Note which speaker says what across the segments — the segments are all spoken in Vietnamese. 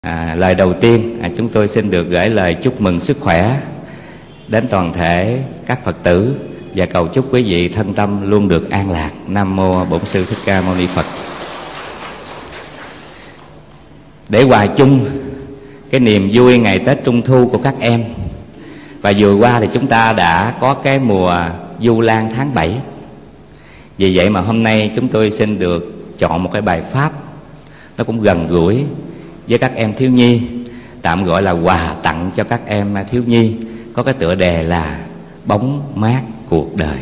Speaker 1: Lời đầu tiên chúng tôi xin được gửi lời chúc mừng sức khỏe đến toàn thể các Phật tử và cầu chúc quý vị thân tâm luôn được an lạc. Nam mô Bổn Sư Thích Ca Mâu Ni Phật. Để hòa chung cái niềm vui ngày Tết Trung Thu của các em, và vừa qua thì chúng ta đã có cái mùa Du Lan tháng 7. Vì vậy mà hôm nay chúng tôi xin được chọn một cái bài pháp nó cũng gần gũi với các em thiếu nhi, tạm gọi là quà tặng cho các em thiếu nhi, có cái tựa đề là Bóng mát cuộc đời.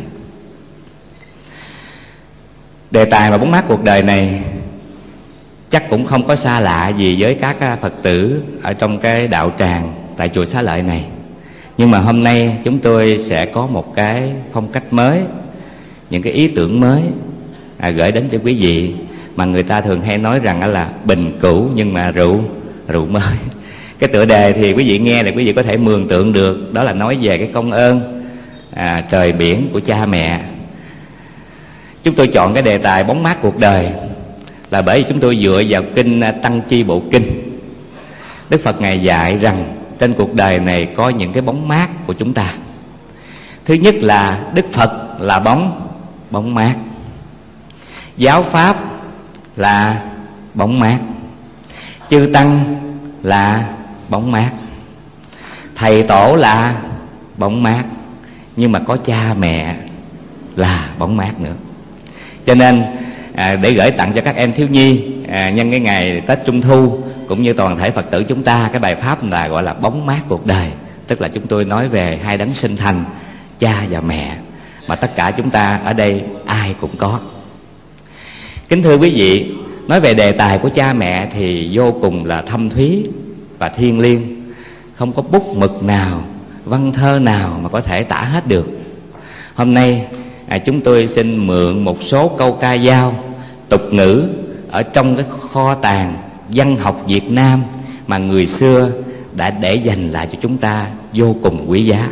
Speaker 1: Đề tài mà bóng mát cuộc đời này chắc cũng không có xa lạ gì với các Phật tử ở trong cái đạo tràng tại chùa Xá Lợi này. Nhưng mà hôm nay chúng tôi sẽ có một cái phong cách mới, những cái ý tưởng mới gửi đến cho quý vị, mà người ta thường hay nói rằng là bình cũ nhưng mà rượu mới. Cái tựa đề thì quý vị nghe là quý vị có thể mường tượng được, đó là nói về cái công ơn trời biển của cha mẹ. Chúng tôi chọn cái đề tài bóng mát cuộc đời là bởi vì chúng tôi dựa vào kinh Tăng Chi Bộ Kinh. Đức Phật Ngài dạy rằng trên cuộc đời này có những cái bóng mát của chúng ta. Thứ nhất là Đức Phật là bóng mát, giáo pháp là bóng mát, chư tăng là bóng mát, thầy tổ là bóng mát, nhưng mà có cha mẹ là bóng mát nữa. Cho nên để gửi tặng cho các em thiếu nhi nhân cái ngày Tết Trung Thu cũng như toàn thể Phật tử chúng ta, cái bài pháp là gọi là bóng mát cuộc đời. Tức là chúng tôi nói về hai đấng sinh thành, cha và mẹ, mà tất cả chúng ta ở đây ai cũng có. Kính thưa quý vị, nói về đề tài của cha mẹ thì vô cùng là thâm thúy và thiêng liêng, không có bút mực nào, văn thơ nào mà có thể tả hết được. Hôm nay chúng tôi xin mượn một số câu ca dao, tục ngữ ở trong cái kho tàng văn học Việt Nam mà người xưa đã để dành lại cho chúng ta vô cùng quý giá.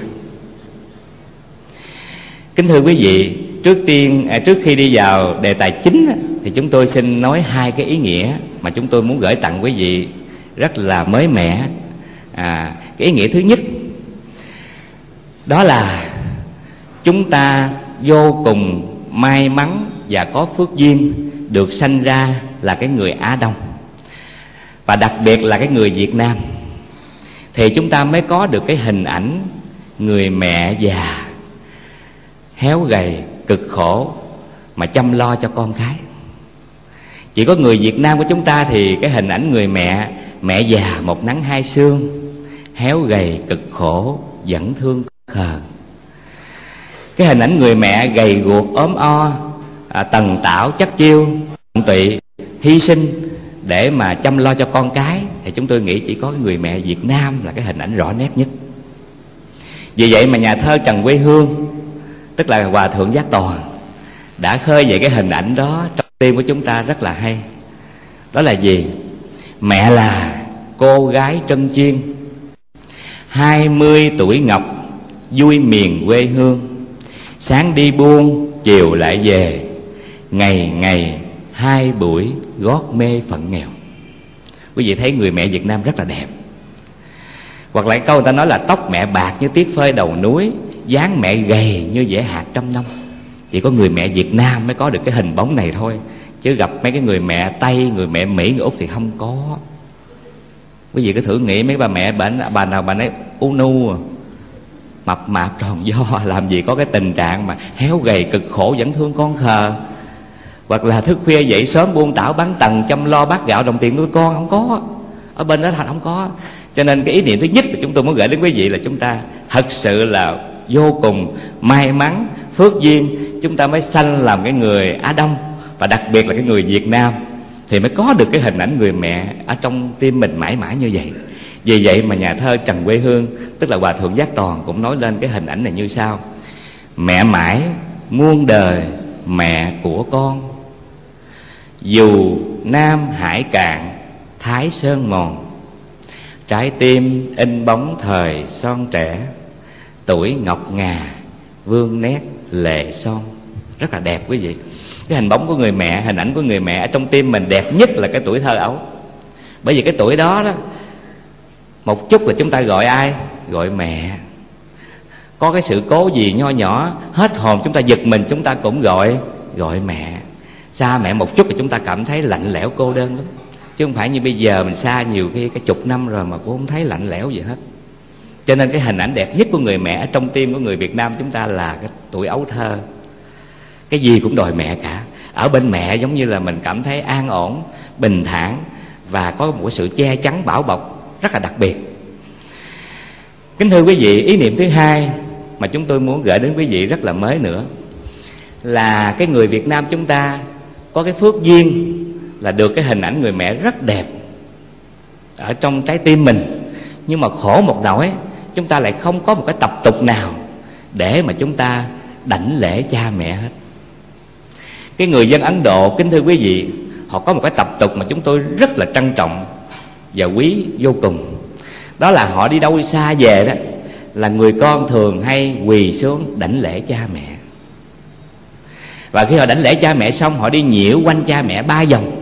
Speaker 1: Kính thưa quý vị, trước khi đi vào đề tài chính thì chúng tôi xin nói hai cái ý nghĩa mà chúng tôi muốn gửi tặng quý vị rất là mới mẻ. Cái ý nghĩa thứ nhất đó là chúng ta vô cùng may mắn và có phước duyên được sanh ra là cái người Á Đông, và đặc biệt là cái người Việt Nam, thì chúng ta mới có được cái hình ảnh người mẹ già héo gầy cực khổ mà chăm lo cho con cái. Chỉ có người Việt Nam của chúng ta thì cái hình ảnh người mẹ già một nắng hai sương, héo gầy cực khổ vẫn thương khờ. Cái hình ảnh người mẹ gầy guộc ốm o, tần tảo chắc chiêu, tụy, hy sinh để mà chăm lo cho con cái, thì chúng tôi nghĩ chỉ có người mẹ Việt Nam là cái hình ảnh rõ nét nhất. Vì vậy mà nhà thơ Trần Quê Hương, tức là Hòa Thượng Giác Toàn, đã khơi dậy cái hình ảnh đó trong tim của chúng ta rất là hay. Đó là gì? Mẹ là cô gái trân chuyên, 20 tuổi ngọc vui miền quê hương, sáng đi buôn chiều lại về, ngày ngày 2 buổi gót mê phận nghèo. Quý vị thấy người mẹ Việt Nam rất là đẹp. Hoặc lại câu người ta nói là tóc mẹ bạc như tiết phơi đầu núi, dáng mẹ gầy như dẻ hạt trăm năm. Chỉ có người mẹ Việt Nam mới có được cái hình bóng này thôi, chứ gặp mấy cái người mẹ Tây, người mẹ Mỹ, người Úc thì không có. Quý vị cứ thử nghĩ mấy bà mẹ bà nào bà nấy u nu mập mạp tròn vo, làm gì có cái tình trạng mà héo gầy cực khổ vẫn thương con khờ, hoặc là thức khuya dậy sớm buôn tảo bán tần chăm lo bát gạo đồng tiền nuôi con. Không có, ở bên đó không có. Cho nên cái ý niệm thứ nhất mà chúng tôi muốn gửi đến quý vị là chúng ta thật sự là vô cùng may mắn, phước duyên, chúng ta mới sanh làm cái người Á Đông, và đặc biệt là cái người Việt Nam, thì mới có được cái hình ảnh người mẹ ở trong tim mình mãi mãi như vậy. Vì vậy mà nhà thơ Trần Quê Hương, tức là Hòa Thượng Giác Toàn, cũng nói lên cái hình ảnh này như sau: mẹ mãi muôn đời mẹ của con, dù Nam Hải cạn Thái Sơn mòn, trái tim in bóng thời son trẻ, tuổi ngọc ngà vương nét lệ son. Rất là đẹp quý vị. Cái hình bóng của người mẹ, hình ảnh của người mẹ ở trong tim mình đẹp nhất là cái tuổi thơ ấu. Bởi vì cái tuổi đó một chút là chúng ta gọi ai? Gọi mẹ. Có cái sự cố gì nho nhỏ hết hồn chúng ta giật mình, chúng ta cũng gọi mẹ. Xa mẹ một chút là chúng ta cảm thấy lạnh lẽo cô đơn lắm. Chứ không phải như bây giờ mình xa nhiều khi cái chục năm rồi mà cũng không thấy lạnh lẽo gì hết. Cho nên cái hình ảnh đẹp nhất của người mẹ ở trong tim của người Việt Nam chúng ta là cái tuổi ấu thơ. Cái gì cũng đòi mẹ cả. Ở bên mẹ giống như là mình cảm thấy an ổn, bình thản và có một sự che chắn bảo bọc rất là đặc biệt. Kính thưa quý vị, ý niệm thứ hai mà chúng tôi muốn gửi đến quý vị rất là mới nữa là cái người Việt Nam chúng ta có cái phước duyên là được cái hình ảnh người mẹ rất đẹp ở trong trái tim mình. Nhưng mà khổ một nỗi, chúng ta lại không có một cái tập tục nào để mà chúng ta đảnh lễ cha mẹ hết. Cái người dân Ấn Độ, kính thưa quý vị, họ có một cái tập tục mà chúng tôi rất là trân trọng và quý vô cùng. Đó là họ đi đâu xa về đó là người con thường hay quỳ xuống đảnh lễ cha mẹ. Và khi họ đảnh lễ cha mẹ xong, họ đi nhiễu quanh cha mẹ 3 vòng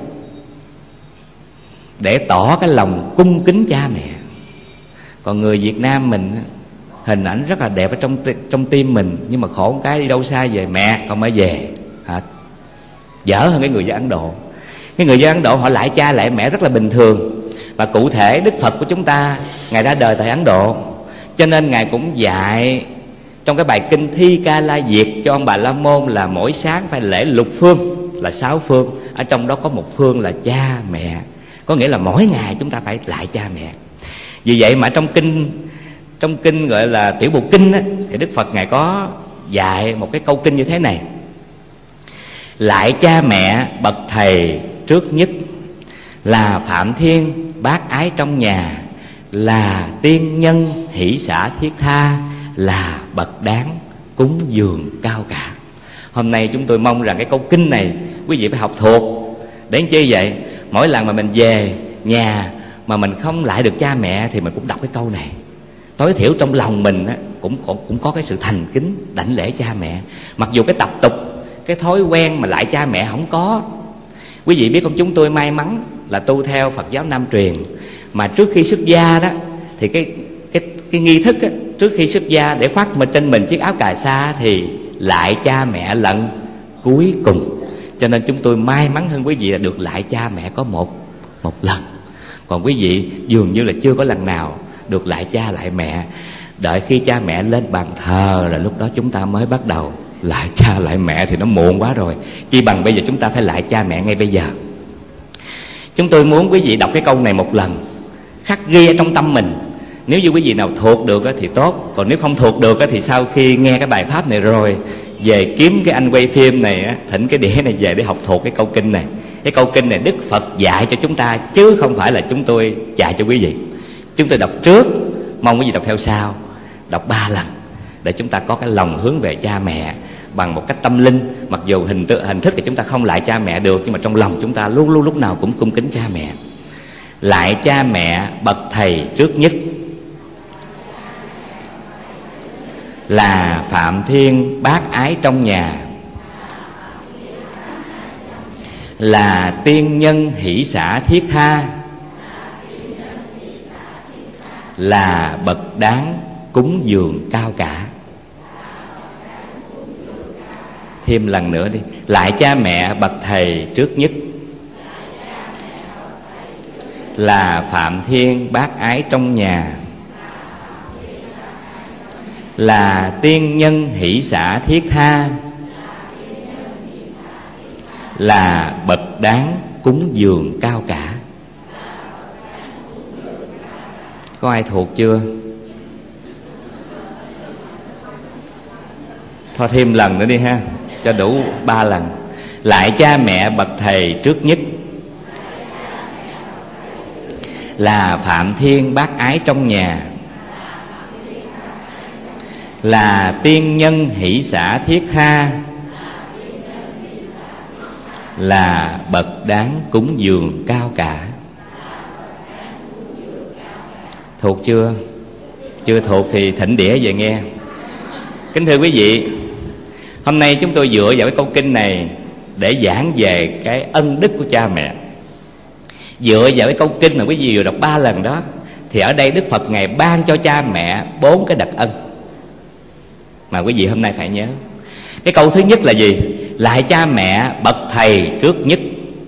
Speaker 1: để tỏ cái lòng cung kính cha mẹ. Còn người Việt Nam mình hình ảnh rất là đẹp ở trong tim mình, nhưng mà khổ một cái đi đâu xa về mẹ còn mới về hả? Dở hơn cái người dân Ấn Độ. Cái người dân Ấn Độ họ lại cha lại mẹ rất là bình thường. Và cụ thể Đức Phật của chúng ta, Ngài ra đời tại Ấn Độ, cho nên Ngài cũng dạy trong cái bài kinh Thi Ca La Diệt cho ông Bà La Môn là mỗi sáng phải lễ lục phương, là 6 phương. Ở trong đó có một phương là cha mẹ, có nghĩa là mỗi ngày chúng ta phải lại cha mẹ. Vì vậy mà trong kinh gọi là Tiểu Bộ Kinh á, thì Đức Phật Ngài có dạy một cái câu kinh như thế này: lại cha mẹ bậc thầy trước nhất, là phạm thiên bác ái trong nhà, là tiên nhân hỷ xả thiết tha, là bậc đáng cúng dường cao cả. Hôm nay chúng tôi mong rằng cái câu kinh này quý vị phải học thuộc. Để làm chi vậy? Mỗi lần mà mình về nhà mà mình không lại được cha mẹ thì mình cũng đọc cái câu này. Tối thiểu trong lòng mình cũng có cái sự thành kính đảnh lễ cha mẹ. Mặc dù cái tập tục, cái thói quen mà lại cha mẹ không có. Quý vị biết không, chúng tôi may mắn là tu theo Phật giáo Nam truyền, mà trước khi xuất gia đó thì cái nghi thức á, trước khi xuất gia để khoác trên mình chiếc áo cà sa thì lại cha mẹ lần cuối cùng. Cho nên chúng tôi may mắn hơn quý vị là được lại cha mẹ có một lần. Còn quý vị dường như là chưa có lần nào được lại cha lại mẹ. Đợi khi cha mẹ lên bàn thờ là lúc đó chúng ta mới bắt đầu lại cha lại mẹ, thì nó muộn quá rồi. Chi bằng bây giờ chúng ta phải lại cha mẹ ngay bây giờ. Chúng tôi muốn quý vị đọc cái câu này một lần, khắc ghi ở trong tâm mình. Nếu như quý vị nào thuộc được thì tốt. Còn nếu không thuộc được thì sau khi nghe cái bài pháp này rồi, về kiếm cái anh quay phim này, thỉnh cái đĩa này về để học thuộc cái câu kinh này. Cái câu kinh này Đức Phật dạy cho chúng ta, chứ không phải là chúng tôi dạy cho quý vị. Chúng tôi đọc trước, mong quý vị đọc theo sau. Đọc 3 lần để chúng ta có cái lòng hướng về cha mẹ bằng một cách tâm linh. Mặc dù hình thức thì chúng ta không lại cha mẹ được, nhưng mà trong lòng chúng ta luôn luôn lúc nào cũng cung kính cha mẹ. Lại cha mẹ bậc thầy trước nhất, là phạm thiên bác ái trong nhà, là tiên nhân hỷ xả thiết tha, là bậc đáng cúng dường cao cả. Thêm lần nữa đi. Lại cha mẹ bậc thầy trước nhất, là phạm thiên bác ái trong nhà, là tiên nhân hỷ xả thiết tha, là bậc đáng cúng dường cao cả. Có ai thuộc chưa? Thôi thêm lần nữa đi ha, cho đủ 3 lần. Lại cha mẹ bậc thầy trước nhất, là phạm thiên bác ái trong nhà, là tiên nhân hỷ xả thiết tha, là bậc đáng cúng dường cao cả. Thuộc chưa? Chưa thuộc thì thỉnh đĩa về nghe. Kính thưa quý vị, hôm nay chúng tôi dựa vào cái câu kinh này để giảng về cái ân đức của cha mẹ. Dựa vào cái câu kinh mà quý vị vừa đọc 3 lần đó, Thì ở đây Đức Phật Ngài ban cho cha mẹ 4 cái đặc ân mà quý vị hôm nay phải nhớ. Cái câu thứ nhất là gì? Lại cha mẹ bậc thầy trước nhất.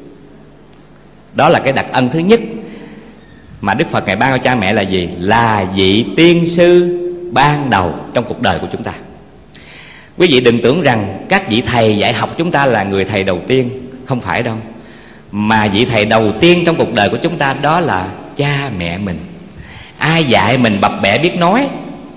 Speaker 1: Đó là cái đặc ân thứ nhất mà Đức Phật Ngài ban cho cha mẹ là gì? Là vị tiên sư ban đầu trong cuộc đời của chúng ta. Quý vị đừng tưởng rằng các vị thầy dạy học chúng ta là người thầy đầu tiên. Không phải đâu. Mà vị thầy đầu tiên trong cuộc đời của chúng ta đó là cha mẹ mình. Ai dạy mình bập bẹ biết nói?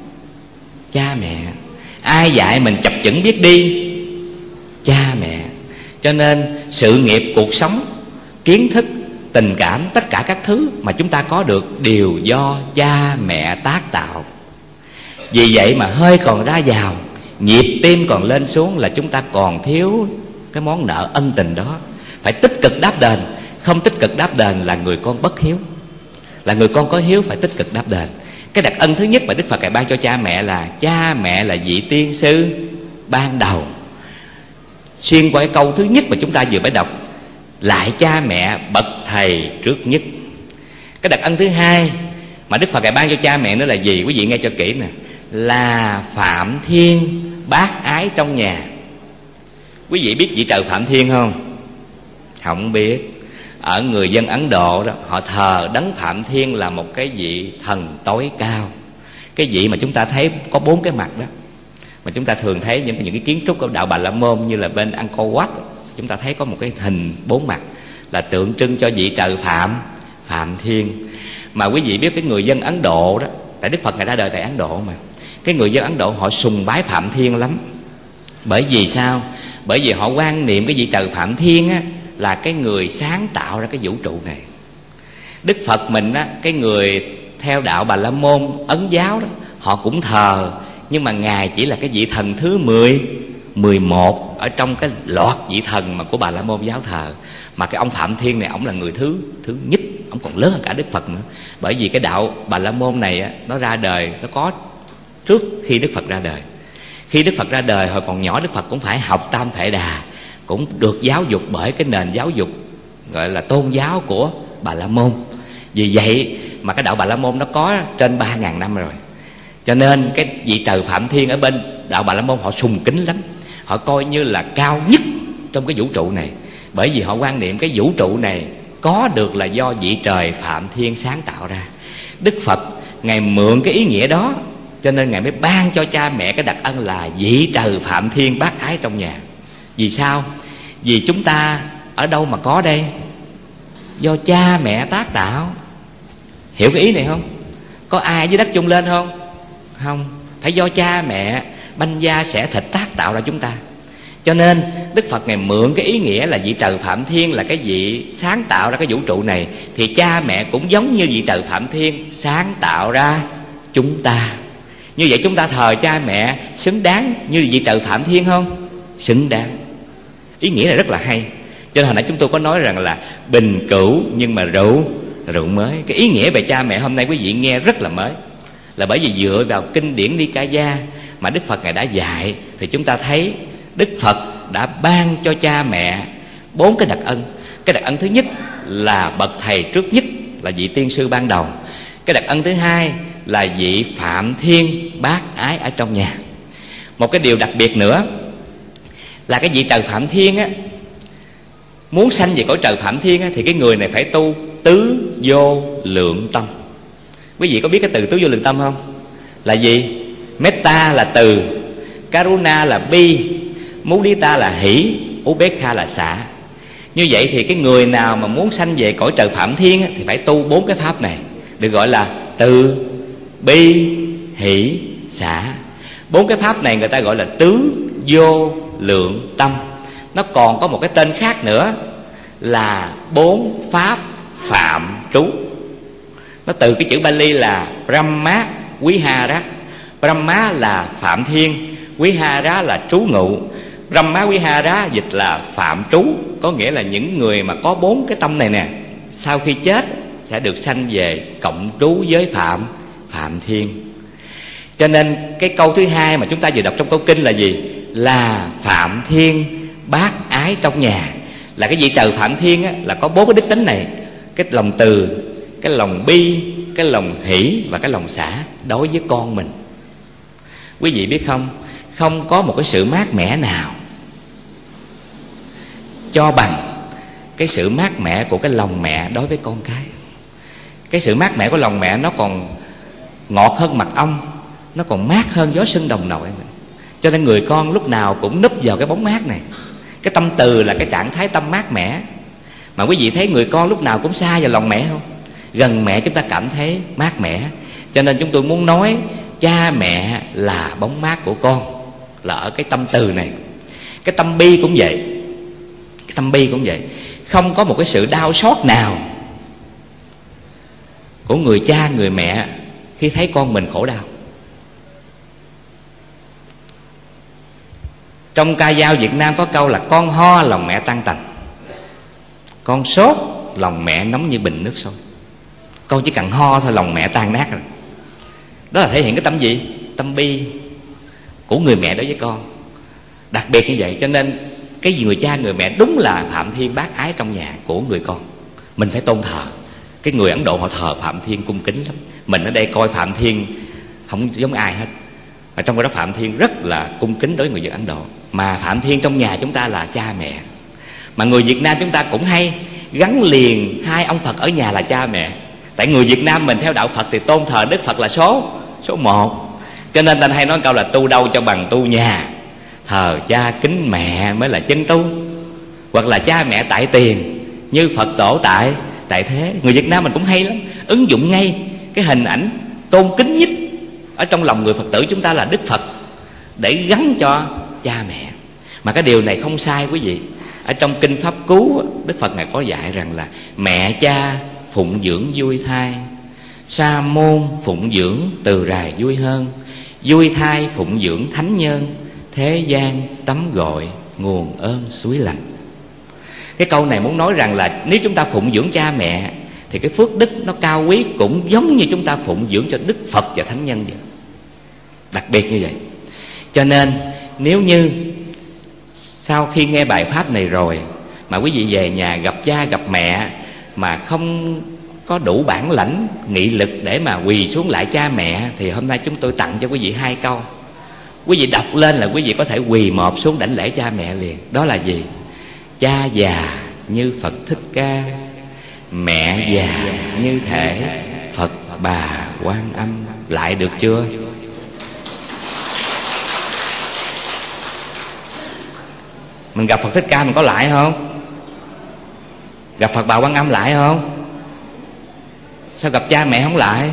Speaker 1: Cha mẹ. Ai dạy mình chập chững biết đi? Cha mẹ. Cho nên sự nghiệp, cuộc sống, kiến thức, tình cảm, tất cả các thứ mà chúng ta có được đều do cha mẹ tác tạo. Vì vậy mà hơi còn ra vào, nhịp tim còn lên xuống là chúng ta còn thiếu cái món nợ ân tình đó. Phải tích cực đáp đền. Không tích cực đáp đền là người con bất hiếu. Là người con có hiếu phải tích cực đáp đền. Cái đặc ân thứ nhất mà Đức Phật Ngài ban cho cha mẹ là cha mẹ là vị tiên sư ban đầu. Xuyên qua cái câu thứ nhất mà chúng ta vừa mới đọc, lại cha mẹ bậc thầy trước nhất. Cái đặc ân thứ hai mà Đức Phật Ngài ban cho cha mẹ nữa là gì? Quý vị nghe cho kỹ nè. Là Phạm Thiên bác ái trong nhà. Quý vị biết vị trời Phạm Thiên không? Không biết. Ở người dân Ấn Độ đó, họ thờ đấng Phạm Thiên là một cái vị thần tối cao. Cái vị mà chúng ta thấy có 4 cái mặt đó, mà chúng ta thường thấy những cái kiến trúc của đạo Bà La Môn, như là bên Angkor Wat, chúng ta thấy có một cái hình 4 mặt, là tượng trưng cho vị trời Phạm Thiên. Mà quý vị biết cái người dân Ấn Độ đó, tại Đức Phật Ngài ra đời tại Ấn Độ mà, cái người dân Ấn Độ họ sùng bái Phạm Thiên lắm. Bởi vì sao? Bởi vì họ quan niệm cái vị trời Phạm Thiên á là cái người sáng tạo ra cái vũ trụ này. Đức Phật mình á, cái người theo đạo Bà La Môn Ấn giáo đó, họ cũng thờ, nhưng mà Ngài chỉ là cái vị thần thứ 11 ở trong cái loạt vị thần mà của Bà La Môn giáo thờ. Mà cái ông Phạm Thiên này, ổng là người thứ nhất, ổng còn lớn hơn cả Đức Phật nữa. Bởi vì cái đạo Bà La Môn này á, nó ra đời, nó có trước khi Đức Phật ra đời. Khi Đức Phật ra đời, hồi còn nhỏ Đức Phật cũng phải học Tam Thể Đà, cũng được giáo dục bởi cái nền giáo dục gọi là tôn giáo của Bà La Môn. Vì vậy mà cái đạo Bà La Môn nó có trên 3.000 năm rồi. Cho nên cái vị trời Phạm Thiên ở bên đạo Bà La Môn họ sùng kính lắm. Họ coi như là cao nhất trong cái vũ trụ này. Bởi vì họ quan niệm cái vũ trụ này có được là do vị trời Phạm Thiên sáng tạo ra. Đức Phật Ngài mượn cái ý nghĩa đó, cho nên Ngài mới ban cho cha mẹ cái đặc ân là vị trời Phạm Thiên bác ái trong nhà. Vì sao? Vì chúng ta ở đâu mà có đây? Do cha mẹ tác tạo. Hiểu cái ý này không? Có ai dưới đất chung lên không? Không. Phải do cha mẹ banh da xẻ thịt tác tạo ra chúng ta. Cho nên Đức Phật Ngài mượn cái ý nghĩa là vị trời Phạm Thiên là cái vị sáng tạo ra cái vũ trụ này, thì cha mẹ cũng giống như vị trời Phạm Thiên sáng tạo ra chúng ta. Như vậy chúng ta thờ cha mẹ xứng đáng như vị trời Phạm Thiên không? Xứng đáng. Ý nghĩa này rất là hay. Cho nên hồi nãy chúng tôi có nói rằng là bình cửu nhưng mà rượu mới. Cái ý nghĩa về cha mẹ hôm nay quý vị nghe rất là mới. Là bởi vì dựa vào kinh điển Nikaya mà Đức Phật Ngài đã dạy, thì chúng ta thấy Đức Phật đã ban cho cha mẹ 4 cái đặc ân. Cái đặc ân thứ nhất là bậc thầy trước nhất, là vị tiên sư ban đầu. Cái đặc ân thứ hai là vị Phạm Thiên bác ái ở trong nhà. Một cái điều đặc biệt nữa là cái vị trời Phạm Thiên á, muốn sanh về cõi trời Phạm Thiên á, thì cái người này phải tu tứ vô lượng tâm. Quý vị có biết cái từ tứ vô lượng tâm không? Là gì? Metta là từ, Karuna là bi, Mudita là hỷ, Ubekha là xả. Như vậy thì cái người nào mà muốn sanh về cõi trời Phạm Thiên á, thì phải tu 4 cái pháp này, được gọi là từ, bi, hỷ, xả. 4 cái pháp này người ta gọi là tứ vô lượng tâm. Nó còn có một cái tên khác nữa là 4 pháp phạm trú. Nó từ cái chữ Bali là Brahma Vihara. Brahma là Phạm Thiên, Vihara là trú ngụ. Brahma Vihara dịch là phạm trú, có nghĩa là những người mà có 4 cái tâm này nè, sau khi chết sẽ được sanh về cộng trú với Phạm Thiên. Cho nên cái câu thứ hai mà chúng ta vừa đọc trong câu kinh là gì? Là Phạm Thiên bác ái trong nhà. Là cái vị trời Phạm Thiên á, là có 4 cái đức tính này: cái lòng từ, cái lòng bi, cái lòng hỷ và cái lòng xả đối với con mình. Quý vị biết không, không có một cái sự mát mẻ nào cho bằng cái sự mát mẻ của cái lòng mẹ đối với con cái. Cái sự mát mẻ của lòng mẹ nó còn ngọt hơn mật ong, nó còn mát hơn gió xuân đồng nội. Cho nên người con lúc nào cũng núp vào cái bóng mát này. Cái tâm từ là cái trạng thái tâm mát mẻ. Mà quý vị thấy người con lúc nào cũng xa vào lòng mẹ không? Gần mẹ chúng ta cảm thấy mát mẻ. Cho nên chúng tôi muốn nói cha mẹ là bóng mát của con, là ở cái tâm từ này. Cái tâm bi cũng vậy. Cái tâm bi cũng vậy. Không có một cái sự đau xót nào của người cha người mẹ khi thấy con mình khổ đau. Trong ca dao Việt Nam có câu là con ho lòng mẹ tan tành, con sốt lòng mẹ nóng như bình nước sôi. Con chỉ cần ho thôi lòng mẹ tan nát rồi. Đó là thể hiện cái tâm gì? Tâm bi của người mẹ đối với con. Đặc biệt như vậy. Cho nên cái người cha người mẹ đúng là Phạm Thiên bác ái trong nhà của người con. Mình phải tôn thờ. Cái người Ấn Độ họ thờ Phạm Thiên cung kính lắm. Mình ở đây coi Phạm Thiên không giống ai hết. Và trong đó Phạm Thiên rất là cung kính đối với người dân Ấn Độ. Mà Phạm Thiên trong nhà chúng ta là cha mẹ. Mà người Việt Nam chúng ta cũng hay gắn liền hai ông Phật ở nhà là cha mẹ. Tại người Việt Nam mình theo đạo Phật thì tôn thờ Đức Phật là số 1. Cho nên ta hay nói câu là tu đâu cho bằng tu nhà, thờ cha kính mẹ mới là chân tu. Hoặc là cha mẹ tại tiền, như Phật tổ tại thế. Người Việt Nam mình cũng hay lắm, ứng dụng ngay cái hình ảnh tôn kính nhất ở trong lòng người Phật tử chúng ta là Đức Phật, để gắn cho cha mẹ. Mà cái điều này không sai quý vị. Ở trong Kinh Pháp Cú, Đức Phật Ngài có dạy rằng là mẹ cha phụng dưỡng vui thai, sa môn phụng dưỡng từ rài vui hơn, vui thai phụng dưỡng thánh nhân, thế gian tắm gội nguồn ơn suối lành. Cái câu này muốn nói rằng là nếu chúng ta phụng dưỡng cha mẹ thì cái phước đức nó cao quý, cũng giống như chúng ta phụng dưỡng cho Đức Phật và thánh nhân vậy. Đặc biệt như vậy. Cho nên nếu như sau khi nghe bài pháp này rồi mà quý vị về nhà gặp cha gặp mẹ mà không có đủ bản lãnh, nghị lực để mà quỳ xuống lại cha mẹ, thì hôm nay chúng tôi tặng cho quý vị 2 câu. Quý vị đọc lên là quý vị có thể quỳ mọp xuống đảnh lễ cha mẹ liền. Đó là gì? Cha già như Phật Thích Ca, mẹ già như thể Phật Bà Quan Âm. Lại được chưa? Mình gặp Phật Thích Ca mình có lại không? Gặp Phật Bà Quan Âm lại không? Sao gặp cha mẹ không lại?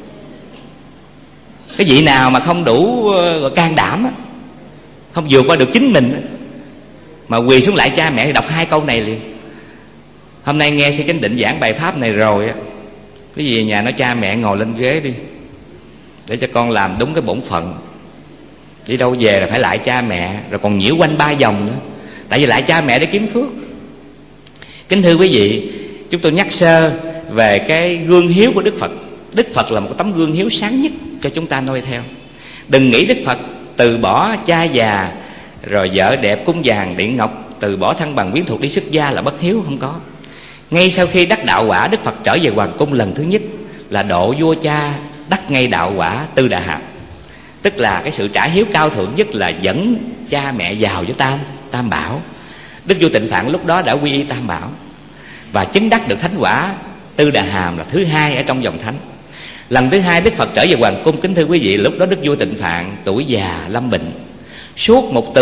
Speaker 1: Cái vị nào mà không đủ can đảm á, không vượt qua được chính mình á, mà quỳ xuống lại cha mẹ thì đọc 2 câu này liền. Hôm nay nghe sư Chánh Định giảng bài pháp này rồi á, cái gì nhà nói cha mẹ ngồi lên ghế đi, để cho con làm đúng cái bổn phận. Đi đâu về là phải lại cha mẹ, rồi còn nhiễu quanh 3 vòng nữa. Tại vì lại cha mẹ để kiếm phước. Kính thưa quý vị, chúng tôi nhắc sơ về cái gương hiếu của Đức Phật. Đức Phật là một tấm gương hiếu sáng nhất cho chúng ta noi theo. Đừng nghĩ Đức Phật từ bỏ cha già, rồi vợ đẹp cung vàng điện ngọc, từ bỏ thân bằng quyến thuộc đi xuất gia là bất hiếu. Không có. Ngay sau khi đắc đạo quả, Đức Phật trở về hoàng cung lần thứ nhất là độ vua cha đắc ngay đạo quả Tư Đà Hàm. Tức là cái sự trả hiếu cao thượng nhất là dẫn cha mẹ vào với Tam Bảo. Đức vua Tịnh Phạn lúc đó đã quy y Tam Bảo và chứng đắc được thánh quả Tư Đà Hàm là thứ 2 ở trong dòng thánh. Lần thứ 2 Đức Phật trở về hoàng cung, kính thưa quý vị, lúc đó Đức vua Tịnh Phạn tuổi già lâm bệnh. Suốt một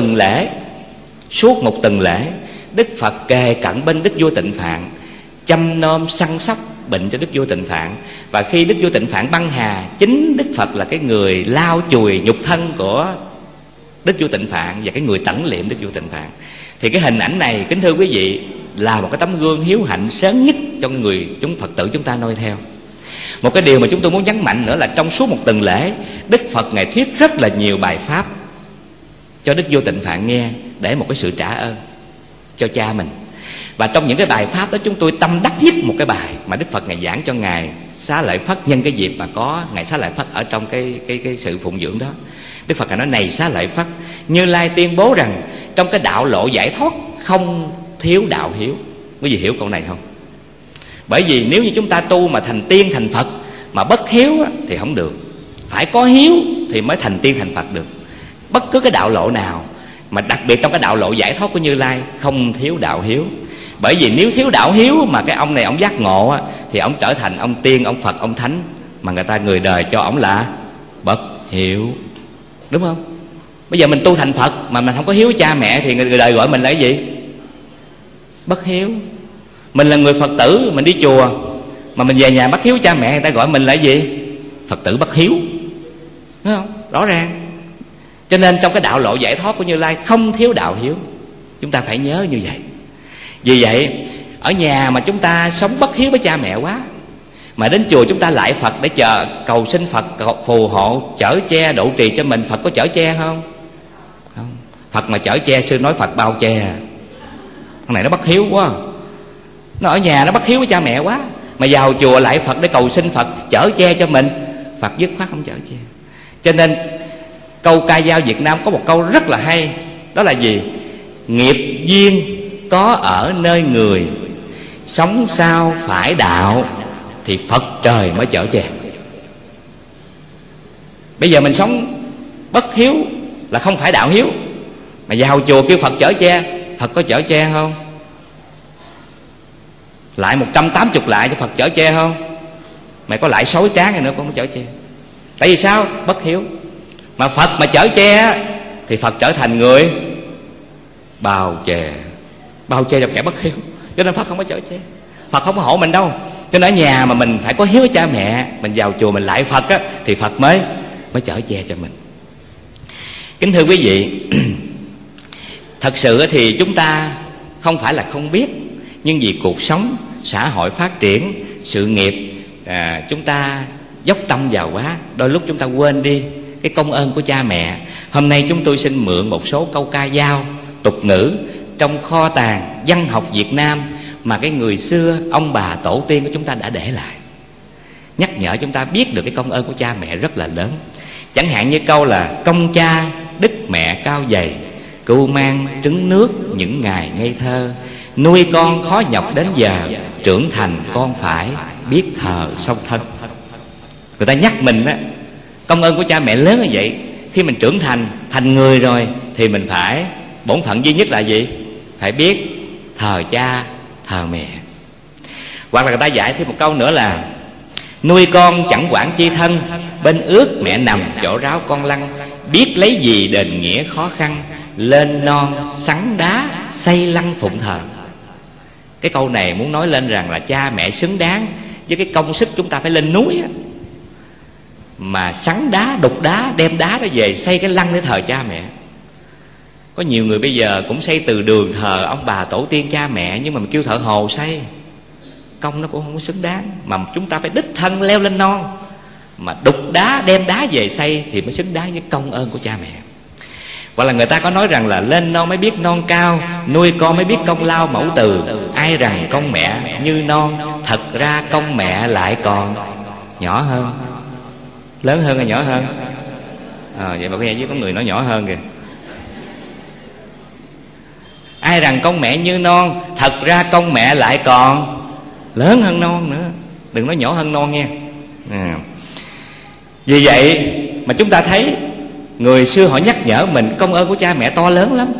Speaker 1: tuần lễ Đức Phật kề cận bên Đức vua Tịnh Phạn, chăm nom săn sóc bệnh cho Đức vua Tịnh Phạn. Và khi Đức vua Tịnh Phạn băng hà, chính Đức Phật là cái người lau chùi nhục thân của Đức vua Tịnh Phạn và cái người tẩn liệm Đức vua Tịnh Phạn. Thì cái hình ảnh này, kính thưa quý vị, là một cái tấm gương hiếu hạnh sớm nhất cho người Phật tử chúng ta noi theo. Một cái điều mà chúng tôi muốn nhấn mạnh nữa là trong suốt một tuần lễ, Đức Phật Ngài thuyết rất là nhiều bài pháp cho Đức vua Tịnh Phạn nghe, để một cái sự trả ơn cho cha mình. Và trong những cái bài pháp đó, chúng tôi tâm đắc nhất một cái bài mà Đức Phật Ngài giảng cho Ngài Xá Lợi Phất, nhân cái dịp mà có Ngài Xá Lợi Phất ở trong cái sự phụng dưỡng đó. Đức Phật Ngài nói: này Xá Lợi Phất, Như Lai tuyên bố rằng trong cái đạo lộ giải thoát không thiếu đạo hiếu. Quý vị hiểu câu này không? Bởi vì nếu như chúng ta tu mà thành tiên thành Phật Mà bất hiếu thì không được. Phải có hiếu thì mới thành tiên thành Phật được. Bất cứ cái đạo lộ nào, mà đặc biệt trong cái đạo lộ giải thoát của Như Lai, không thiếu đạo hiếu. Bởi vì nếu thiếu đạo hiếu mà cái ông này ông giác ngộ thì ông trở thành ông tiên, ông Phật, ông thánh, mà người đời cho ông là bất hiếu. Đúng không? Bây giờ mình tu thành Phật mà mình không có hiếu cha mẹ thì người đời gọi mình là cái gì? Bất hiếu. Mình là người Phật tử, mình đi chùa mà mình về nhà bất hiếu cha mẹ, người ta gọi mình là cái gì? Phật tử bất hiếu. Đúng không? Rõ ràng. Cho nên trong cái đạo lộ giải thoát của Như Lai không thiếu đạo hiếu. Chúng ta phải nhớ như vậy. Vì vậy ở nhà mà chúng ta sống bất hiếu với cha mẹ quá, mà đến chùa chúng ta lại Phật để chờ cầu xin Phật phù hộ, chở che độ trì cho mình. Phật có chở che không? Không. Phật mà chở che, sư nói Phật bao che. Con này nó bất hiếu quá. Nó ở nhà nó bất hiếu với cha mẹ quá, mà vào chùa lại Phật để cầu xin Phật chở che cho mình. Phật dứt khoát không chở che. Cho nên câu ca dao Việt Nam có một câu rất là hay. Đó là gì? Nghiệp duyên có ở nơi người, sống sao phải đạo thì Phật trời mới chở che. Bây giờ mình sống bất hiếu là không phải đạo hiếu, mà vào chùa kêu Phật chở che, Phật có chở che không? Lại 180 lại cho Phật chở che không? Mày có lại sói tráng này nữa cũng không chở che. Tại vì sao? Bất hiếu. Mà Phật mà chở che thì Phật trở thành người bào chè. Bao che cho kẻ bất hiếu. Cho nên Phật không có chở che. Phật không có hộ mình đâu. Cho nên ở nhà mà mình phải có hiếu với cha mẹ, mình vào chùa mình lại Phật thì Phật mới chở che cho mình. Kính thưa quý vị, thật sự thì chúng ta không phải là không biết, nhưng vì cuộc sống, xã hội phát triển, sự nghiệp, chúng ta dốc tâm vào quá, đôi lúc chúng ta quên đi cái công ơn của cha mẹ. Hôm nay chúng tôi xin mượn một số câu ca dao, tục ngữ trong kho tàng văn học Việt Nam mà cái người xưa, ông bà tổ tiên của chúng ta đã để lại, nhắc nhở chúng ta biết được cái công ơn của cha mẹ rất là lớn. Chẳng hạn như câu là công cha đức mẹ cao dày, cưu mang trứng nước những ngày ngây thơ, nuôi con khó nhọc đến giờ, trưởng thành con phải biết thờ song thân. Người ta nhắc mình á, công ơn của cha mẹ lớn như vậy. Khi mình trưởng thành người rồi thì mình phải, bổn phận duy nhất là gì? Phải biết thờ cha thờ mẹ. Hoặc là người ta dạy thêm một câu nữa là nuôi con chẳng quản chi thân, bên ướt mẹ nằm chỗ ráo con lăn, biết lấy gì đền nghĩa khó khăn, lên non sắn đá xây lăng phụng thờ. Cái câu này muốn nói lên rằng là cha mẹ xứng đáng với cái công sức chúng ta phải lên núi á, mà sắn đá đục đá đem đá đó về xây cái lăng để thờ cha mẹ. Có nhiều người bây giờ cũng xây từ đường thờ ông bà tổ tiên cha mẹ, nhưng mà mình kêu thợ hồ xây, công nó cũng không có xứng đáng. Mà chúng ta phải đích thân leo lên non, mà đục đá đem đá về xây thì mới xứng đáng với công ơn của cha mẹ. Hoặc là người ta có nói rằng là lên non mới biết non cao, nuôi con mới biết công lao mẫu từ. Ai rằng công mẹ như non, thật ra công mẹ lại còn nhỏ hơn. Lớn hơn hay nhỏ hơn? Vậy mà bây giờ có người nói nhỏ hơn kìa. Ai rằng công mẹ như non, thật ra công mẹ lại còn lớn hơn non nữa. Đừng nói nhỏ hơn non nha. Vì vậy mà chúng ta thấy người xưa họ nhắc nhở mình công ơn của cha mẹ to lớn lắm.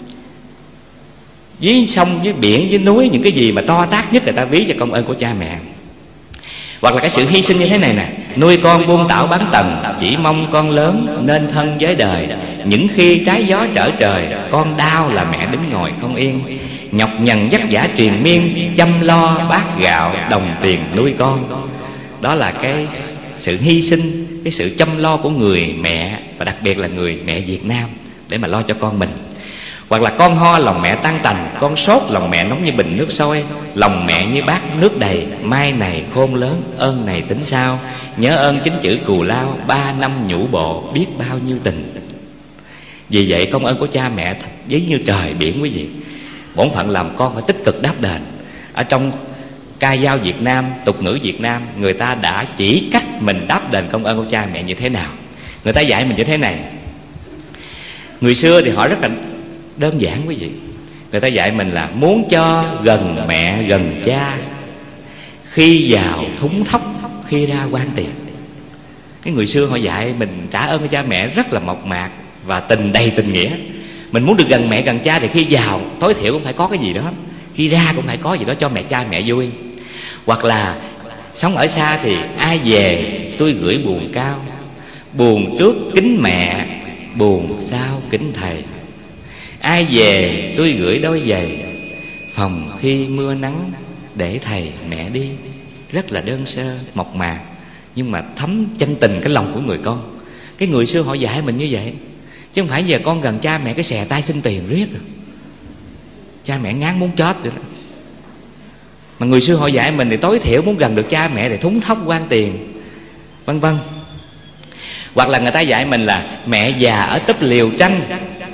Speaker 1: Với sông, với biển, với núi, những cái gì mà to tát nhất người ta ví cho công ơn của cha mẹ. Hoặc là cái sự hy sinh như thế này nè: nuôi con buông tảo bán tầng, chỉ mong con lớn nên thân với đời. Những khi trái gió trở trời, con đau là mẹ đứng ngồi không yên. Nhọc nhằn vất vả triền miên, chăm lo bát gạo đồng tiền nuôi con. Đó là cái sự hy sinh, cái sự chăm lo của người mẹ, và đặc biệt là người mẹ Việt Nam, để mà lo cho con mình. Hoặc là con ho lòng mẹ tan tành, con sốt lòng mẹ nóng như bình nước sôi. Lòng mẹ như bát nước đầy, mai này khôn lớn, ơn này tính sao. Nhớ ơn chính chữ cù lao, 3 năm nhũ bộ, biết bao nhiêu tình. Vì vậy công ơn của cha mẹ giống như trời biển quý vị. Bổn phận làm con phải tích cực đáp đền. Ở trong ca dao Việt Nam, tục ngữ Việt Nam, người ta đã chỉ cách mình đáp đền công ơn của cha mẹ như thế nào. Người ta dạy mình như thế này. Người xưa thì họ rất là đơn giản quý vị. Người ta dạy mình là muốn cho gần mẹ gần cha, khi giàu thúng thóc khi ra quan tiền. Cái người xưa họ dạy mình trả ơn cho cha mẹ rất là mộc mạc và đầy tình nghĩa. Mình muốn được gần mẹ gần cha thì khi vào tối thiểu cũng phải có cái gì đó, khi ra cũng phải có gì đó cho cha mẹ vui. Hoặc là sống ở xa thì ai về tôi gửi buồn cao, buồn trước kính mẹ, buồn sau kính thầy. Ai về tôi gửi đôi giày, phòng khi mưa nắng để thầy mẹ đi. Rất là đơn sơ, mộc mạc, nhưng mà thấm chân tình cái lòng của người con. Cái người xưa họ dạy mình như vậy, chứ không phải giờ con gần cha mẹ cái xè tay xin tiền riết rồi. Cha mẹ ngán muốn chết rồi đó. Mà người xưa họ dạy mình thì tối thiểu muốn gần được cha mẹ thì thúng thóc quan tiền, vân vân. Hoặc là người ta dạy mình là mẹ già ở túp liều tranh,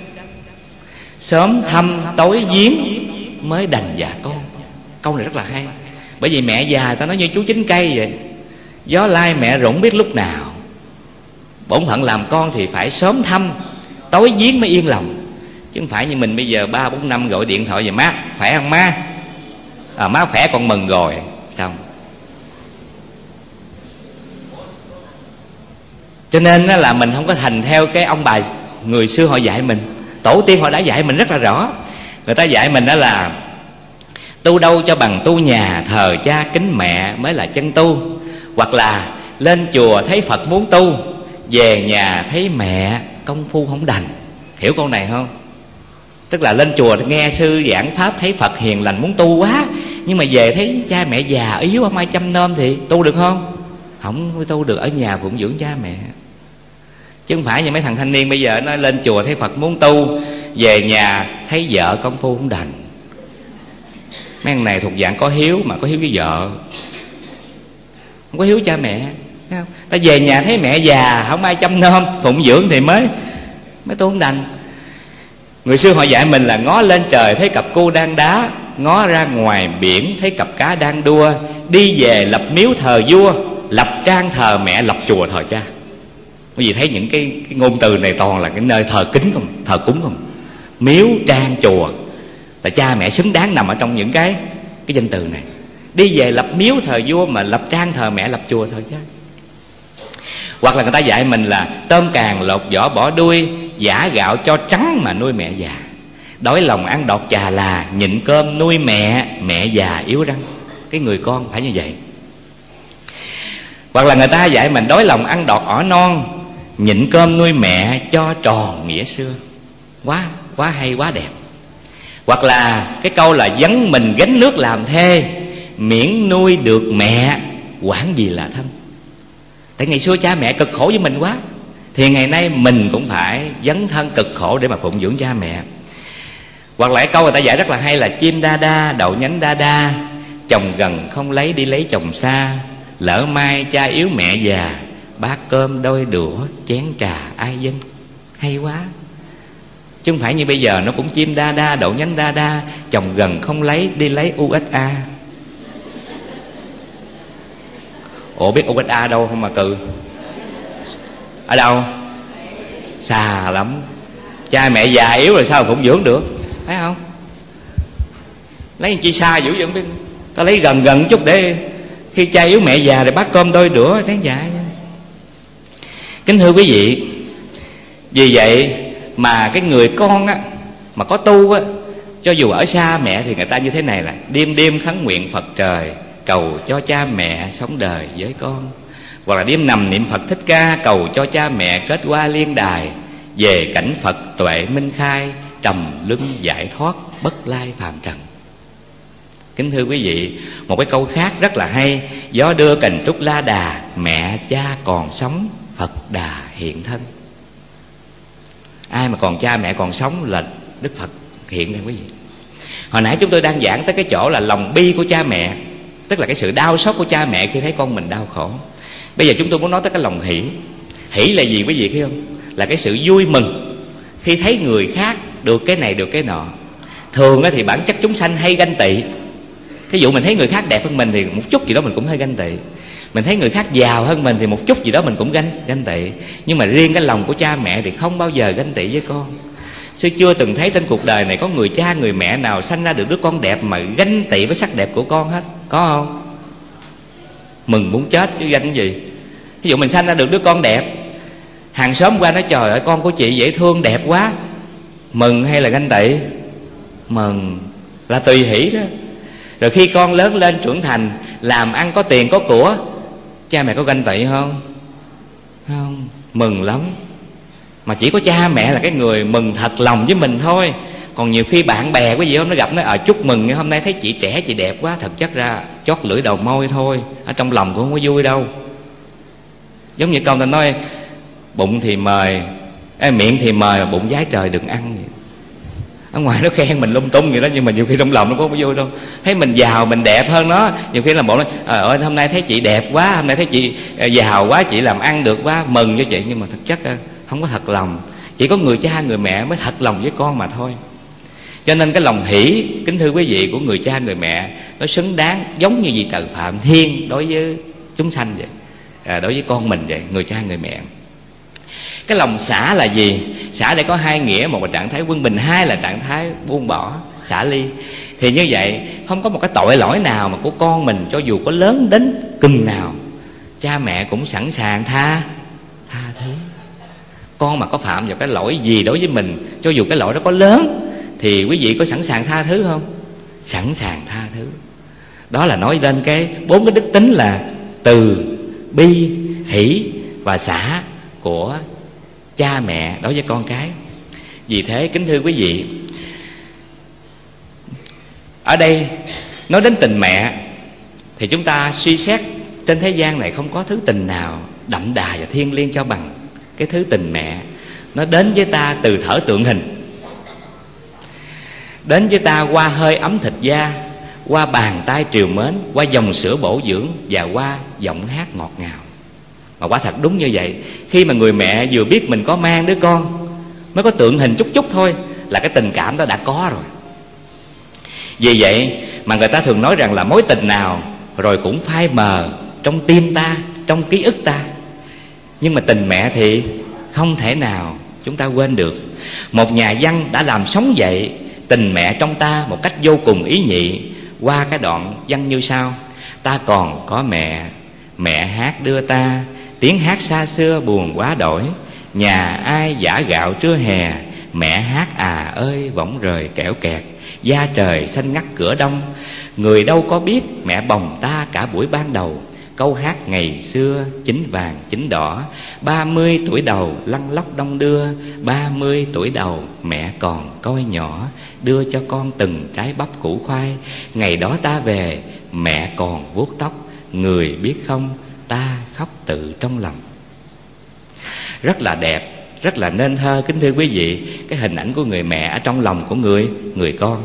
Speaker 1: sớm thăm tối viếng mới đành dạ con. Câu này rất là hay. Bởi vì mẹ già ta nói như chú chín cây vậy, gió lai mẹ rụng biết lúc nào. Bổn phận làm con thì phải sớm thăm tối viếng mới yên lòng. Chứ không phải như mình bây giờ 3-4 năm gọi điện thoại về má khỏe không má, má khỏe con mừng rồi xong. Cho nên là mình không có thành theo cái ông bà người xưa họ dạy mình. Tổ tiên họ đã dạy mình rất là rõ. Người ta dạy mình đó là tu đâu cho bằng tu nhà, thờ cha kính mẹ mới là chân tu. Hoặc là lên chùa thấy Phật muốn tu, về nhà thấy mẹ công phu không đành. Hiểu câu này không? Tức là lên chùa nghe sư giảng pháp thấy Phật hiền lành muốn tu quá, nhưng mà về thấy cha mẹ già yếu không ai chăm nom thì tu được không? Không tu được, ở nhà phụng dưỡng cha mẹ. Chứ không phải như mấy thằng thanh niên bây giờ nó lên chùa thấy Phật muốn tu, về nhà thấy vợ công phu không đành. Mấy thằng này thuộc dạng có hiếu, mà có hiếu với vợ, không có hiếu cha mẹ. Thấy không? Ta về nhà thấy mẹ già không ai chăm nom phụng dưỡng thì mới tu không đành. Người xưa họ dạy mình là ngó lên trời thấy cặp cu đang đá, ngó ra ngoài biển thấy cặp cá đang đua. Đi về lập miếu thờ vua, lập trang thờ mẹ, lập chùa thờ cha. Bởi vì thấy những cái ngôn từ này toàn là cái nơi thờ kính không, thờ cúng không. Miếu, trang, chùa là cha mẹ xứng đáng nằm ở trong những cái danh từ này. Đi về lập miếu thờ vua, mà lập trang thờ mẹ, lập chùa thờ cha. Hoặc là người ta dạy mình là tôm càng lột vỏ bỏ đuôi, giả gạo cho trắng mà nuôi mẹ già. Đói lòng ăn đọt chà là, nhịn cơm nuôi mẹ già yếu răng. Cái người con phải như vậy. Hoặc là người ta dạy mình đói lòng ăn đọt ỏ non, nhịn cơm nuôi mẹ cho tròn nghĩa xưa. Quá hay, quá đẹp. Hoặc là cái câu là dấn mình gánh nước làm thê, miễn nuôi được mẹ quản gì là thân. Tại ngày xưa cha mẹ cực khổ với mình quá, thì ngày nay mình cũng phải dấn thân cực khổ để mà phụng dưỡng cha mẹ. Hoặc là cái câu người ta dạy rất là hay là chim đa đa, đậu nhánh đa đa, chồng gần không lấy đi lấy chồng xa. Lỡ mai cha yếu mẹ già, bát cơm đôi đũa chén trà ai dâng. Hay quá. Chứ không phải như bây giờ nó cũng chim đa đa, đậu nhánh đa đa, chồng gần không lấy đi lấy USA. Ủa biết USA đâu không mà cừ? Ở đâu? Xa lắm. Cha mẹ già yếu rồi sao phụng dưỡng được, phải không? Lấy chi xa dữ vậy? Ta lấy gần chút để khi cha yếu mẹ già rồi bát cơm đôi đũa đáng dạ. Kính thưa quý vị, vì vậy mà cái người con á, mà có tu á, cho dù ở xa mẹ thì người ta như thế này là đêm đêm khấn nguyện Phật trời, cầu cho cha mẹ sống đời với con. Hoặc là đêm nằm niệm Phật Thích Ca, cầu cho cha mẹ kết qua liên đài, về cảnh Phật tuệ minh khai, trầm luân giải thoát bất lai phàm trần. Kính thưa quý vị, một cái câu khác rất là hay: gió đưa cành trúc la đà, mẹ cha còn sống, Phật đà hiện thân. Ai mà còn cha mẹ còn sống là Đức Phật hiện đây quý vị. Hồi nãy chúng tôi đang giảng tới cái chỗ là lòng bi của cha mẹ, tức là cái sự đau xót của cha mẹ khi thấy con mình đau khổ. Bây giờ chúng tôi muốn nói tới cái lòng hỷ. Hỷ là gì quý vị thấy không? Là cái sự vui mừng khi thấy người khác được cái này được cái nọ. Thường thì bản chất chúng sanh hay ganh tị. Thí dụ mình thấy người khác đẹp hơn mình thì một chút gì đó mình cũng hơi ganh tị. Mình thấy người khác giàu hơn mình thì một chút gì đó mình cũng ganh tị. Nhưng mà riêng cái lòng của cha mẹ thì không bao giờ ganh tị với con. Sư chưa từng thấy trên cuộc đời này có người cha người mẹ nào sanh ra được đứa con đẹp mà ganh tị với sắc đẹp của con hết. Có không? mừng muốn chết chứ danh cái gì. Ví dụ mình sanh ra được đứa con đẹp, hàng xóm qua nói trời ơi con của chị dễ thương đẹp quá, mừng hay là ganh tị? Mừng, là tùy hỷ đó. Rồi khi con lớn lên trưởng thành, làm ăn có tiền có của, cha mẹ có ganh tị không? Không, mừng lắm. Mà chỉ có cha mẹ là cái người mừng thật lòng với mình thôi. Còn nhiều khi bạn bè quý vị không, nó gặp nó chúc mừng hôm nay thấy chị trẻ chị đẹp quá, thực chất ra chót lưỡi đầu môi thôi, ở trong lòng cũng không có vui đâu. Giống như câu ta nói bụng thì mời, miệng thì mời mà bụng giái trời đừng ăn vậy. Ở ngoài nó khen mình lung tung vậy đó, nhưng mà nhiều khi trong lòng nó có vui đâu. Thấy mình giàu mình đẹp hơn nó, nhiều khi là bộ nói ơi hôm nay thấy chị đẹp quá, hôm nay thấy chị giàu quá, chị làm ăn được quá, mừng cho chị. Nhưng mà thực chất không có thật lòng. Chỉ có người cha người mẹ mới thật lòng với con mà thôi. Cho nên cái lòng hỷ, kính thưa quý vị, của người cha người mẹ nó xứng đáng giống như vị Trời Phạm Thiên đối với chúng sanh vậy, đối với con mình vậy, người cha người mẹ. Cái lòng xả là gì? Xả để có hai nghĩa, một là trạng thái quân bình, hai là trạng thái buông bỏ, xả ly. Thì như vậy không có một cái tội lỗi nào mà của con mình, cho dù có lớn đến cừng nào, cha mẹ cũng sẵn sàng tha thứ. Con mà có phạm vào cái lỗi gì đối với mình, cho dù cái lỗi đó có lớn, thì quý vị có sẵn sàng tha thứ không? Sẵn sàng tha thứ. Đó là nói lên cái 4 cái đức tính là từ, bi, hỷ và xả của cha mẹ đối với con cái. Vì thế kính thưa quý vị, ở đây nói đến tình mẹ thì chúng ta suy xét trên thế gian này không có thứ tình nào đậm đà và thiêng liêng cho bằng cái thứ tình mẹ. Nó đến với ta từ thở tượng hình, đến với ta qua hơi ấm thịt da, qua bàn tay triều mến, qua dòng sữa bổ dưỡng và qua giọng hát ngọt ngào. Mà quả thật đúng như vậy. Khi mà người mẹ vừa biết mình có mang đứa con, mới có tượng hình chút chút thôi, là cái tình cảm đó đã có rồi. Vì vậy mà người ta thường nói rằng là mối tình nào rồi cũng phai mờ trong tim ta, trong ký ức ta. Nhưng mà tình mẹ thì không thể nào chúng ta quên được. Một nhà văn đã làm sống dậy tình mẹ trong ta một cách vô cùng ý nhị qua cái đoạn văn như sau: ta còn có mẹ, mẹ hát đưa ta, tiếng hát xa xưa buồn quá đổi. Nhà ai giã gạo trưa hè, mẹ hát à ơi võng rời kẻo kẹt. Da trời xanh ngắt cửa đông, người đâu có biết mẹ bồng ta cả buổi ban đầu. Câu hát ngày xưa chính vàng chính đỏ, 30 tuổi đầu lăn lóc đong đưa. 30 tuổi đầu mẹ còn coi nhỏ, đưa cho con từng trái bắp củ khoai. Ngày đó ta về, mẹ còn vuốt tóc, người biết không, ta khóc tự trong lòng. Rất là đẹp, rất là nên thơ kính thưa quý vị, cái hình ảnh của người mẹ ở trong lòng của người con.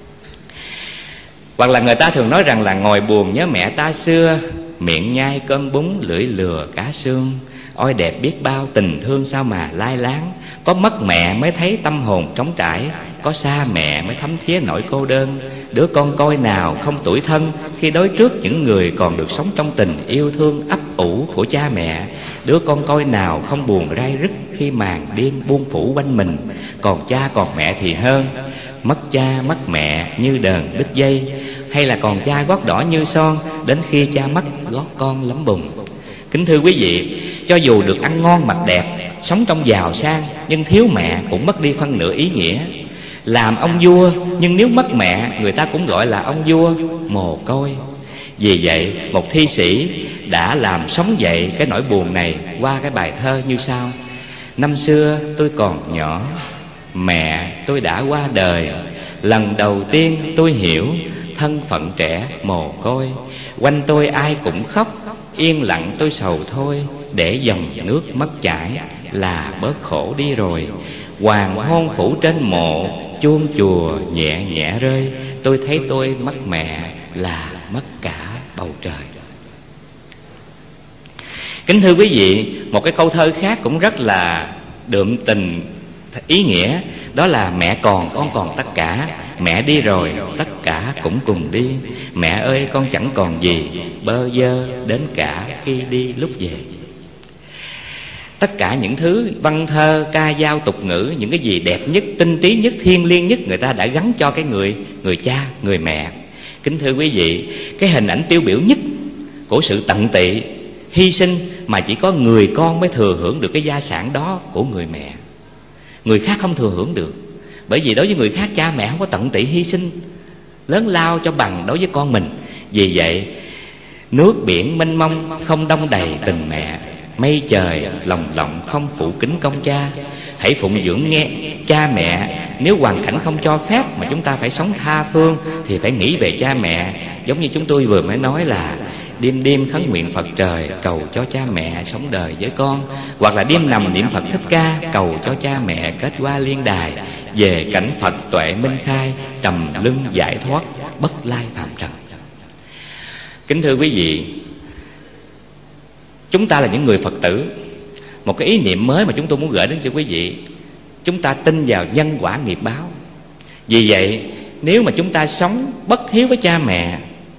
Speaker 1: Hoặc là người ta thường nói rằng là ngồi buồn nhớ mẹ ta xưa, miệng nhai cơm bún lưỡi lừa cá xương. Ôi đẹp biết bao tình thương sao mà lai láng, có mất mẹ mới thấy tâm hồn trống trải, có xa mẹ mới thấm thía nỗi cô đơn. Đứa con coi nào không tủi thân khi đối trước những người còn được sống trong tình yêu thương ấp ủ của cha mẹ. Đứa con coi nào không buồn rai rứt khi màn đêm buông phủ quanh mình. Còn cha còn mẹ thì hơn, mất cha mất mẹ như đờn đứt dây, hay là còn cha gót đỏ như son, đến khi cha mất gót con lấm bùn. Kính thưa quý vị, cho dù được ăn ngon mặc đẹp, sống trong giàu sang, nhưng thiếu mẹ cũng mất đi phân nửa ý nghĩa. Làm ông vua, nhưng nếu mất mẹ, người ta cũng gọi là ông vua mồ côi. Vì vậy, một thi sĩ đã làm sống dậy cái nỗi buồn này qua cái bài thơ như sau: năm xưa tôi còn nhỏ, mẹ tôi đã qua đời. Lần đầu tiên tôi hiểu thân phận trẻ mồ côi. Quanh tôi ai cũng khóc, yên lặng tôi sầu thôi. Để dòng nước mất chảy là bớt khổ đi rồi. Hoàng hôn phủ trên mộ, chuông chùa nhẹ nhẹ rơi. Tôi thấy tôi mất mẹ là mất cả bầu trời. Kính thưa quý vị, một cái câu thơ khác cũng rất là đượm tình ý nghĩa. Đó là mẹ còn con còn tất cả, mẹ đi rồi tất cả cũng cùng đi. Mẹ ơi con chẳng còn gì, bơ vơ đến cả khi đi lúc về. Tất cả những thứ văn thơ, ca dao, tục ngữ, những cái gì đẹp nhất, tinh tí nhất, thiêng liêng nhất, người ta đã gắn cho cái người cha, người mẹ. Kính thưa quý vị, cái hình ảnh tiêu biểu nhất của sự tận tụy, hy sinh, mà chỉ có người con mới thừa hưởng được cái gia sản đó của người mẹ. Người khác không thừa hưởng được. Bởi vì đối với người khác, cha mẹ không có tận tụy hy sinh lớn lao cho bằng đối với con mình. Vì vậy nước biển mênh mông không đong đầy tình mẹ, mây trời lồng lộng không phụ kính công cha. Hãy phụng dưỡng nghe cha mẹ. Nếu hoàn cảnh không cho phép mà chúng ta phải sống tha phương thì phải nghĩ về cha mẹ. Giống như chúng tôi vừa mới nói là đêm đêm khấn nguyện Phật trời, cầu cho cha mẹ sống đời với con. Hoặc là đêm nằm niệm Phật Thích Ca, cầu cho cha mẹ kết qua liên đài, về cảnh Phật tuệ minh khai, trầm lưng giải thoát, bất lai phàm trần. Kính thưa quý vị, chúng ta là những người Phật tử. Một cái ý niệm mới mà chúng tôi muốn gửi đến cho quý vị: chúng ta tin vào nhân quả nghiệp báo. Vì vậy nếu mà chúng ta sống bất hiếu với cha mẹ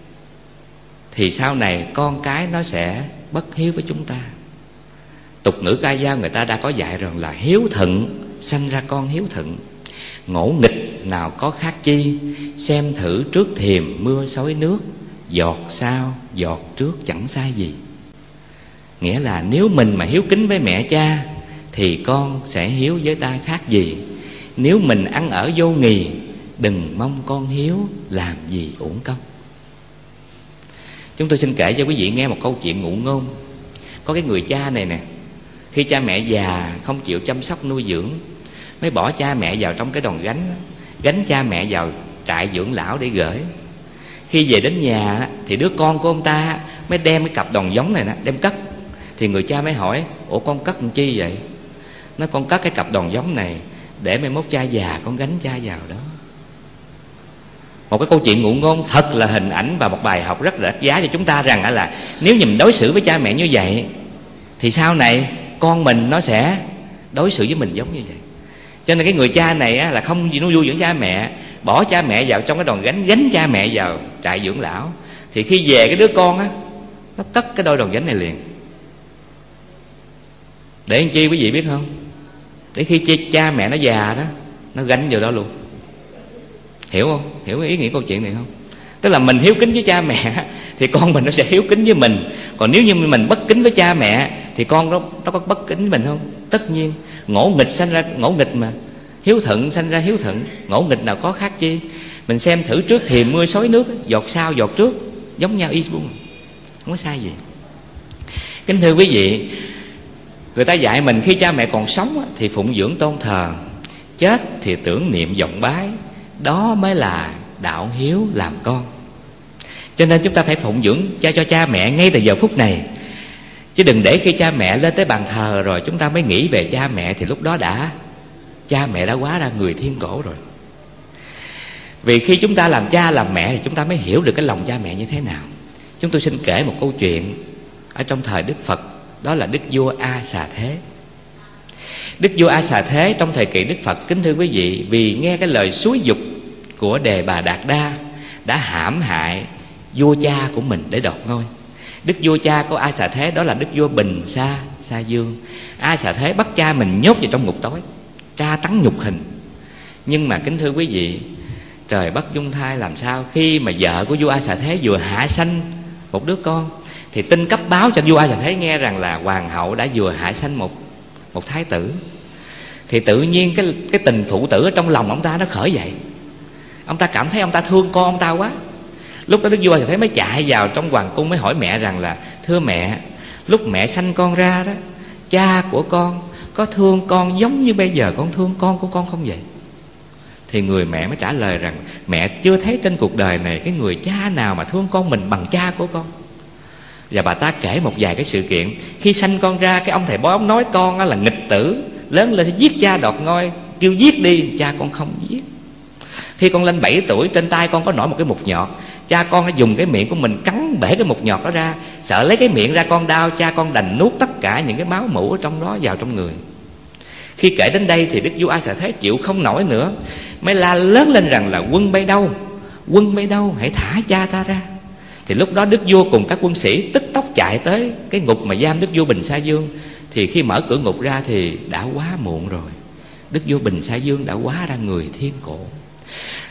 Speaker 1: thì sau này con cái nó sẽ bất hiếu với chúng ta. Tục ngữ ca dao người ta đã có dạy rằng là hiếu thuận sanh ra con hiếu thuận, ngỗ nghịch nào có khác chi. Xem thử trước thềm mưa xối nước, giọt sau giọt trước chẳng sai gì. Nghĩa là nếu mình mà hiếu kính với mẹ cha thì con sẽ hiếu với ta khác gì. Nếu mình ăn ở vô nghì, đừng mong con hiếu, làm gì uổng công. Chúng tôi xin kể cho quý vị nghe một câu chuyện ngụ ngôn. Có cái người cha này nè, khi cha mẹ già không chịu chăm sóc nuôi dưỡng, mới bỏ cha mẹ vào trong cái đòn gánh cha mẹ vào trại dưỡng lão để gửi. Khi về đến nhà thì đứa con của ông ta mới đem cái cặp đòn giống này đem cất. Thì người cha mới hỏi: ủa con cất làm chi vậy? Nói con cất cái cặp đòn giống này để mai mốt cha già con gánh cha vào đó. Một cái câu chuyện ngụ ngôn thật là hình ảnh và một bài học rất là đắt giá cho chúng ta, rằng là nếu như mình đối xử với cha mẹ như vậy thì sau này con mình nó sẽ đối xử với mình giống như vậy. Cho nên cái người cha này là không nuôi dưỡng cha mẹ, bỏ cha mẹ vào trong cái đòn gánh cha mẹ vào trại dưỡng lão. Thì khi về cái đứa con nó cất cái đôi đòn gánh này liền. Để làm chi quý vị biết không? Để khi cha mẹ nó già đó, nó gánh vào đó luôn. Hiểu không? Hiểu ý nghĩa câu chuyện này không? Tức là mình hiếu kính với cha mẹ thì con mình nó sẽ hiếu kính với mình. Còn nếu như mình bất kính với cha mẹ thì con nó có bất kính với mình không? Tất nhiên. Ngỗ nghịch sanh ra ngỗ nghịch mà, hiếu thuận sanh ra hiếu thuận. Ngỗ nghịch nào có khác chi. Mình xem thử trước thềm mưa xối nước, giọt sau giọt trước, giống nhau y buông, không có sai gì. Kính thưa quý vị, người ta dạy mình khi cha mẹ còn sống thì phụng dưỡng tôn thờ, chết thì tưởng niệm vọng bái. Đó mới là đạo hiếu làm con. Cho nên chúng ta phải phụng dưỡng cho cha mẹ ngay từ giờ phút này. Chứ đừng để khi cha mẹ lên tới bàn thờ rồi chúng ta mới nghĩ về cha mẹ, thì lúc đó cha mẹ đã hóa ra người thiên cổ rồi. Vì khi chúng ta làm cha làm mẹ thì chúng ta mới hiểu được cái lòng cha mẹ như thế nào. Chúng tôi xin kể một câu chuyện ở trong thời Đức Phật. Đó là Đức vua A Xà Thế. Đức vua A Xà Thế trong thời kỳ Đức Phật, kính thưa quý vị, vì nghe cái lời xúi giục của Đề Bà Đạt Đa đã hãm hại vua cha của mình để đoạt ngôi. Đức vua cha của A Xà Thế đó là Đức vua Bình Sa Sa Dương. A Xà Thế bắt cha mình nhốt vào trong ngục tối, tra tấn nhục hình. Nhưng mà kính thưa quý vị, trời bất dung thai làm sao, khi mà vợ của vua A Xà Thế vừa hạ sanh một đứa con thì tin cấp báo cho vua A Xà Thế nghe rằng là hoàng hậu đã vừa hạ sanh một thái tử. Thì tự nhiên cái tình phụ tử ở trong lòng ông ta nó khởi dậy. Ông ta cảm thấy ông ta thương con ông ta quá. Lúc đó Đức vua A Xà Thế mới chạy vào trong hoàng cung, mới hỏi mẹ rằng là: thưa mẹ, lúc mẹ sanh con ra đó, cha của con có thương con giống như bây giờ con thương con của con không vậy? Thì người mẹ mới trả lời rằng: mẹ chưa thấy trên cuộc đời này cái người cha nào mà thương con mình bằng cha của con. Và bà ta kể một vài cái sự kiện. Khi sanh con ra, cái ông thầy bói ông nói con là nghịch tử, lớn lên sẽ giết cha đoạt ngôi, kêu giết đi, cha con không giết. Khi con lên 7 tuổi, trên tay con có nổi một cái mục nhọt, cha con đã dùng cái miệng của mình cắn bể cái mục nhọt đó ra. Sợ lấy cái miệng ra con đau, cha con đành nuốt tất cả những cái máu mủ ở trong đó vào trong người. Khi kể đến đây thì Đức vua A Xà Thế chịu không nổi nữa, mới la lớn lên rằng là: quân bay đâu, quân bay đâu, hãy thả cha ta ra. Thì lúc đó đức vua cùng các quân sĩ tức tốc chạy tới cái ngục mà giam đức vua Bình Sa Dương. Thì khi mở cửa ngục ra thì đã quá muộn rồi. Đức vua Bình Sa Dương đã hóa ra người thiên cổ.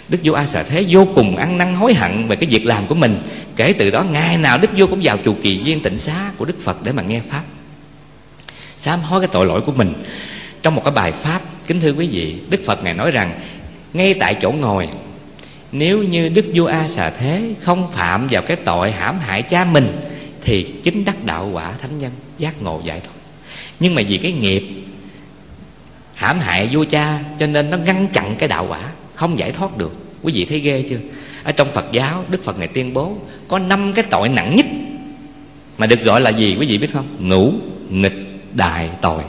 Speaker 1: Đức Vua A Xà Thế vô cùng ăn năn hối hận về cái việc làm của mình. Kể từ đó ngày nào Đức Vua cũng vào chùa Kỳ Viên Tịnh Xá của Đức Phật để mà nghe pháp, sám hối cái tội lỗi của mình. Trong một cái bài pháp, kính thưa quý vị, Đức Phật Ngài nói rằng ngay tại chỗ ngồi, nếu như Đức Vua A Xà Thế không phạm vào cái tội hãm hại cha mình thì chính đắc đạo quả thánh nhân, giác ngộ giải thoát. Nhưng mà vì cái nghiệp hãm hại vua cha cho nên nó ngăn chặn cái đạo quả, không giải thoát được. Quý vị thấy ghê chưa? Ở trong Phật giáo, Đức Phật Ngài tuyên bố có 5 cái tội nặng nhất mà được gọi là gì quý vị biết không? Ngũ nghịch đại tội.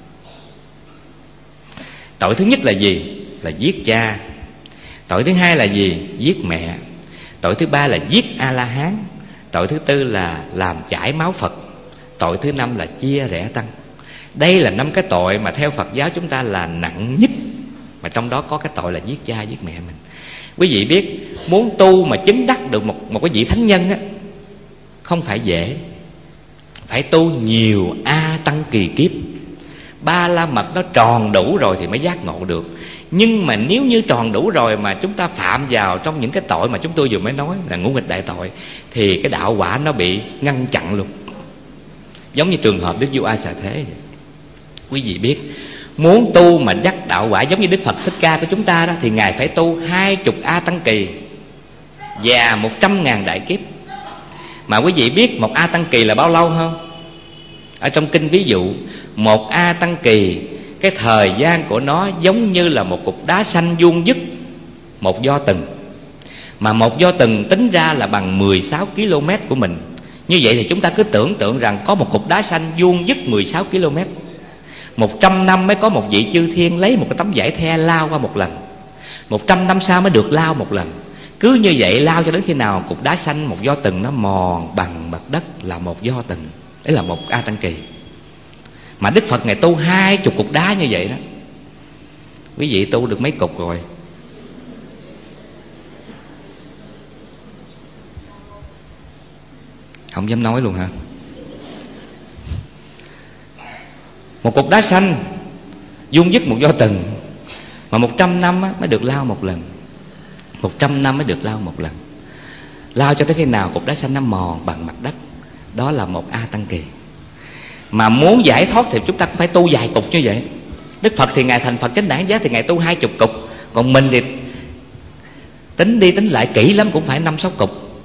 Speaker 1: Tội thứ nhất là gì? Là giết cha. Tội thứ hai là gì? Giết mẹ. Tội thứ ba là giết A-la-hán. Tội thứ tư là làm chảy máu Phật. Tội thứ năm là chia rẽ tăng. Đây là 5 cái tội mà theo Phật giáo chúng ta là nặng nhất. Mà trong đó có cái tội là giết cha, giết mẹ mình. Quý vị biết, muốn tu mà chứng đắc được một cái vị thánh nhân á, không phải dễ. Phải tu nhiều A tăng kỳ kiếp. Ba la mật nó tròn đủ rồi thì mới giác ngộ được. Nhưng mà nếu như tròn đủ rồi mà chúng ta phạm vào trong những cái tội mà chúng tôi vừa mới nói là ngũ nghịch đại tội, thì cái đạo quả nó bị ngăn chặn luôn. Giống như trường hợp Đức Vua A Xà Thế. Quý vị biết, muốn tu mà đắc đạo quả giống như Đức Phật Thích Ca của chúng ta đó, thì Ngài phải tu 20 A tăng kỳ và 100.000 đại kiếp. Mà quý vị biết một A tăng kỳ là bao lâu không? Ở trong kinh ví dụ, một A tăng kỳ, cái thời gian của nó giống như là một cục đá xanh vuông vức một do từng. Mà một do từng tính ra là bằng 16 km của mình. Như vậy thì chúng ta cứ tưởng tượng rằng có một cục đá xanh vuông vức 16 km. 100 năm mới có một vị chư thiên lấy một cái tấm vải the lao qua một lần. 100 năm sau mới được lao một lần. Cứ như vậy lao cho đến khi nào cục đá xanh một do từng nó mòn bằng mặt đất là một do từng. Đấy là một A tăng kỳ. Mà Đức Phật Ngài tu 20 cục đá như vậy đó. Quý vị tu được mấy cục rồi? Không dám nói luôn hả? Một cục đá xanh vuông vức một do từng, mà 100 năm mới được lao một lần. 100 năm mới được lao một lần. Lao cho tới khi nào cục đá xanh nó mòn bằng mặt đất. Đó là một A tăng kỳ. Mà muốn giải thoát thì chúng ta cũng phải tu vài cục như vậy. Đức Phật thì Ngài thành Phật Chánh Đẳng Giác thì Ngài tu 20 cục. Còn mình thì tính đi tính lại kỹ lắm cũng phải 5-6 cục.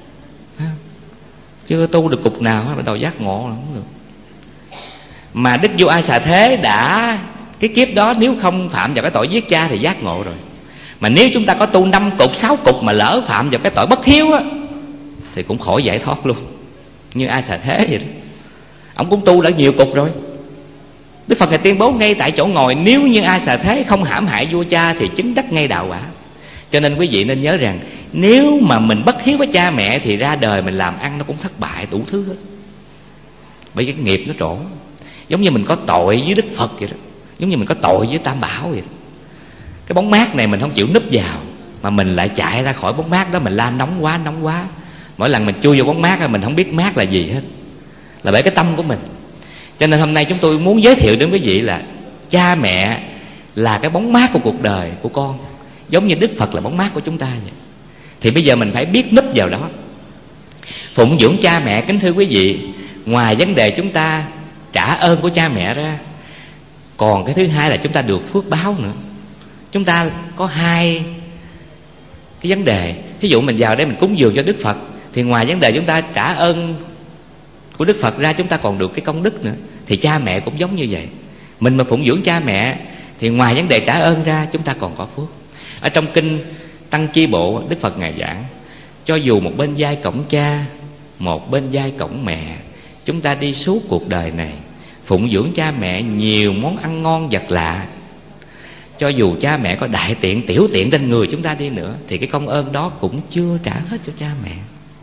Speaker 1: Chưa tu được cục nào bắt đầu giác ngộ là không được. Mà Đức Vua A Xà Thế đã cái kiếp đó nếu không phạm vào cái tội giết cha thì giác ngộ rồi. Mà nếu chúng ta có tu 5 cục 6 cục mà lỡ phạm vào cái tội bất hiếu á, thì cũng khỏi giải thoát luôn. Như A Xà Thế vậy đó, ông cũng tu đã nhiều cục rồi. Đức Phật Ngài tuyên bố ngay tại chỗ ngồi, nếu như A Xà Thế không hãm hại vua cha thì chứng đắc ngay đạo quả. Cho nên quý vị nên nhớ rằng, nếu mà mình bất hiếu với cha mẹ thì ra đời mình làm ăn nó cũng thất bại đủ thứ hết. Bởi cái nghiệp nó trổ. Giống như mình có tội với Đức Phật vậy đó, giống như mình có tội với Tam Bảo vậy đó. Cái bóng mát này mình không chịu núp vào, mà mình lại chạy ra khỏi bóng mát đó, mình la nóng quá nóng quá. Mỗi lần mình chui vô bóng mát mình không biết mát là gì hết, là bởi cái tâm của mình. Cho nên hôm nay chúng tôi muốn giới thiệu đến quý vị là cha mẹ là cái bóng mát của cuộc đời của con, giống như Đức Phật là bóng mát của chúng ta vậy. Thì bây giờ mình phải biết núp vào đó, phụng dưỡng cha mẹ. Kính thưa quý vị, ngoài vấn đề chúng ta trả ơn của cha mẹ ra, còn cái thứ hai là chúng ta được phước báo nữa. Chúng ta có hai cái vấn đề. Ví dụ mình vào đây mình cúng dường cho Đức Phật, thì ngoài vấn đề chúng ta trả ơn của Đức Phật ra, chúng ta còn được cái công đức nữa. Thì cha mẹ cũng giống như vậy. Mình mà phụng dưỡng cha mẹ thì ngoài vấn đề trả ơn ra, chúng ta còn có phước. Ở trong kinh Tăng Chi Bộ, Đức Phật Ngài giảng, cho dù một bên vai cổng cha, một bên vai cổng mẹ, chúng ta đi suốt cuộc đời này phụng dưỡng cha mẹ nhiều món ăn ngon vật lạ, cho dù cha mẹ có đại tiện tiểu tiện trên người chúng ta đi nữa, thì cái công ơn đó cũng chưa trả hết cho cha mẹ.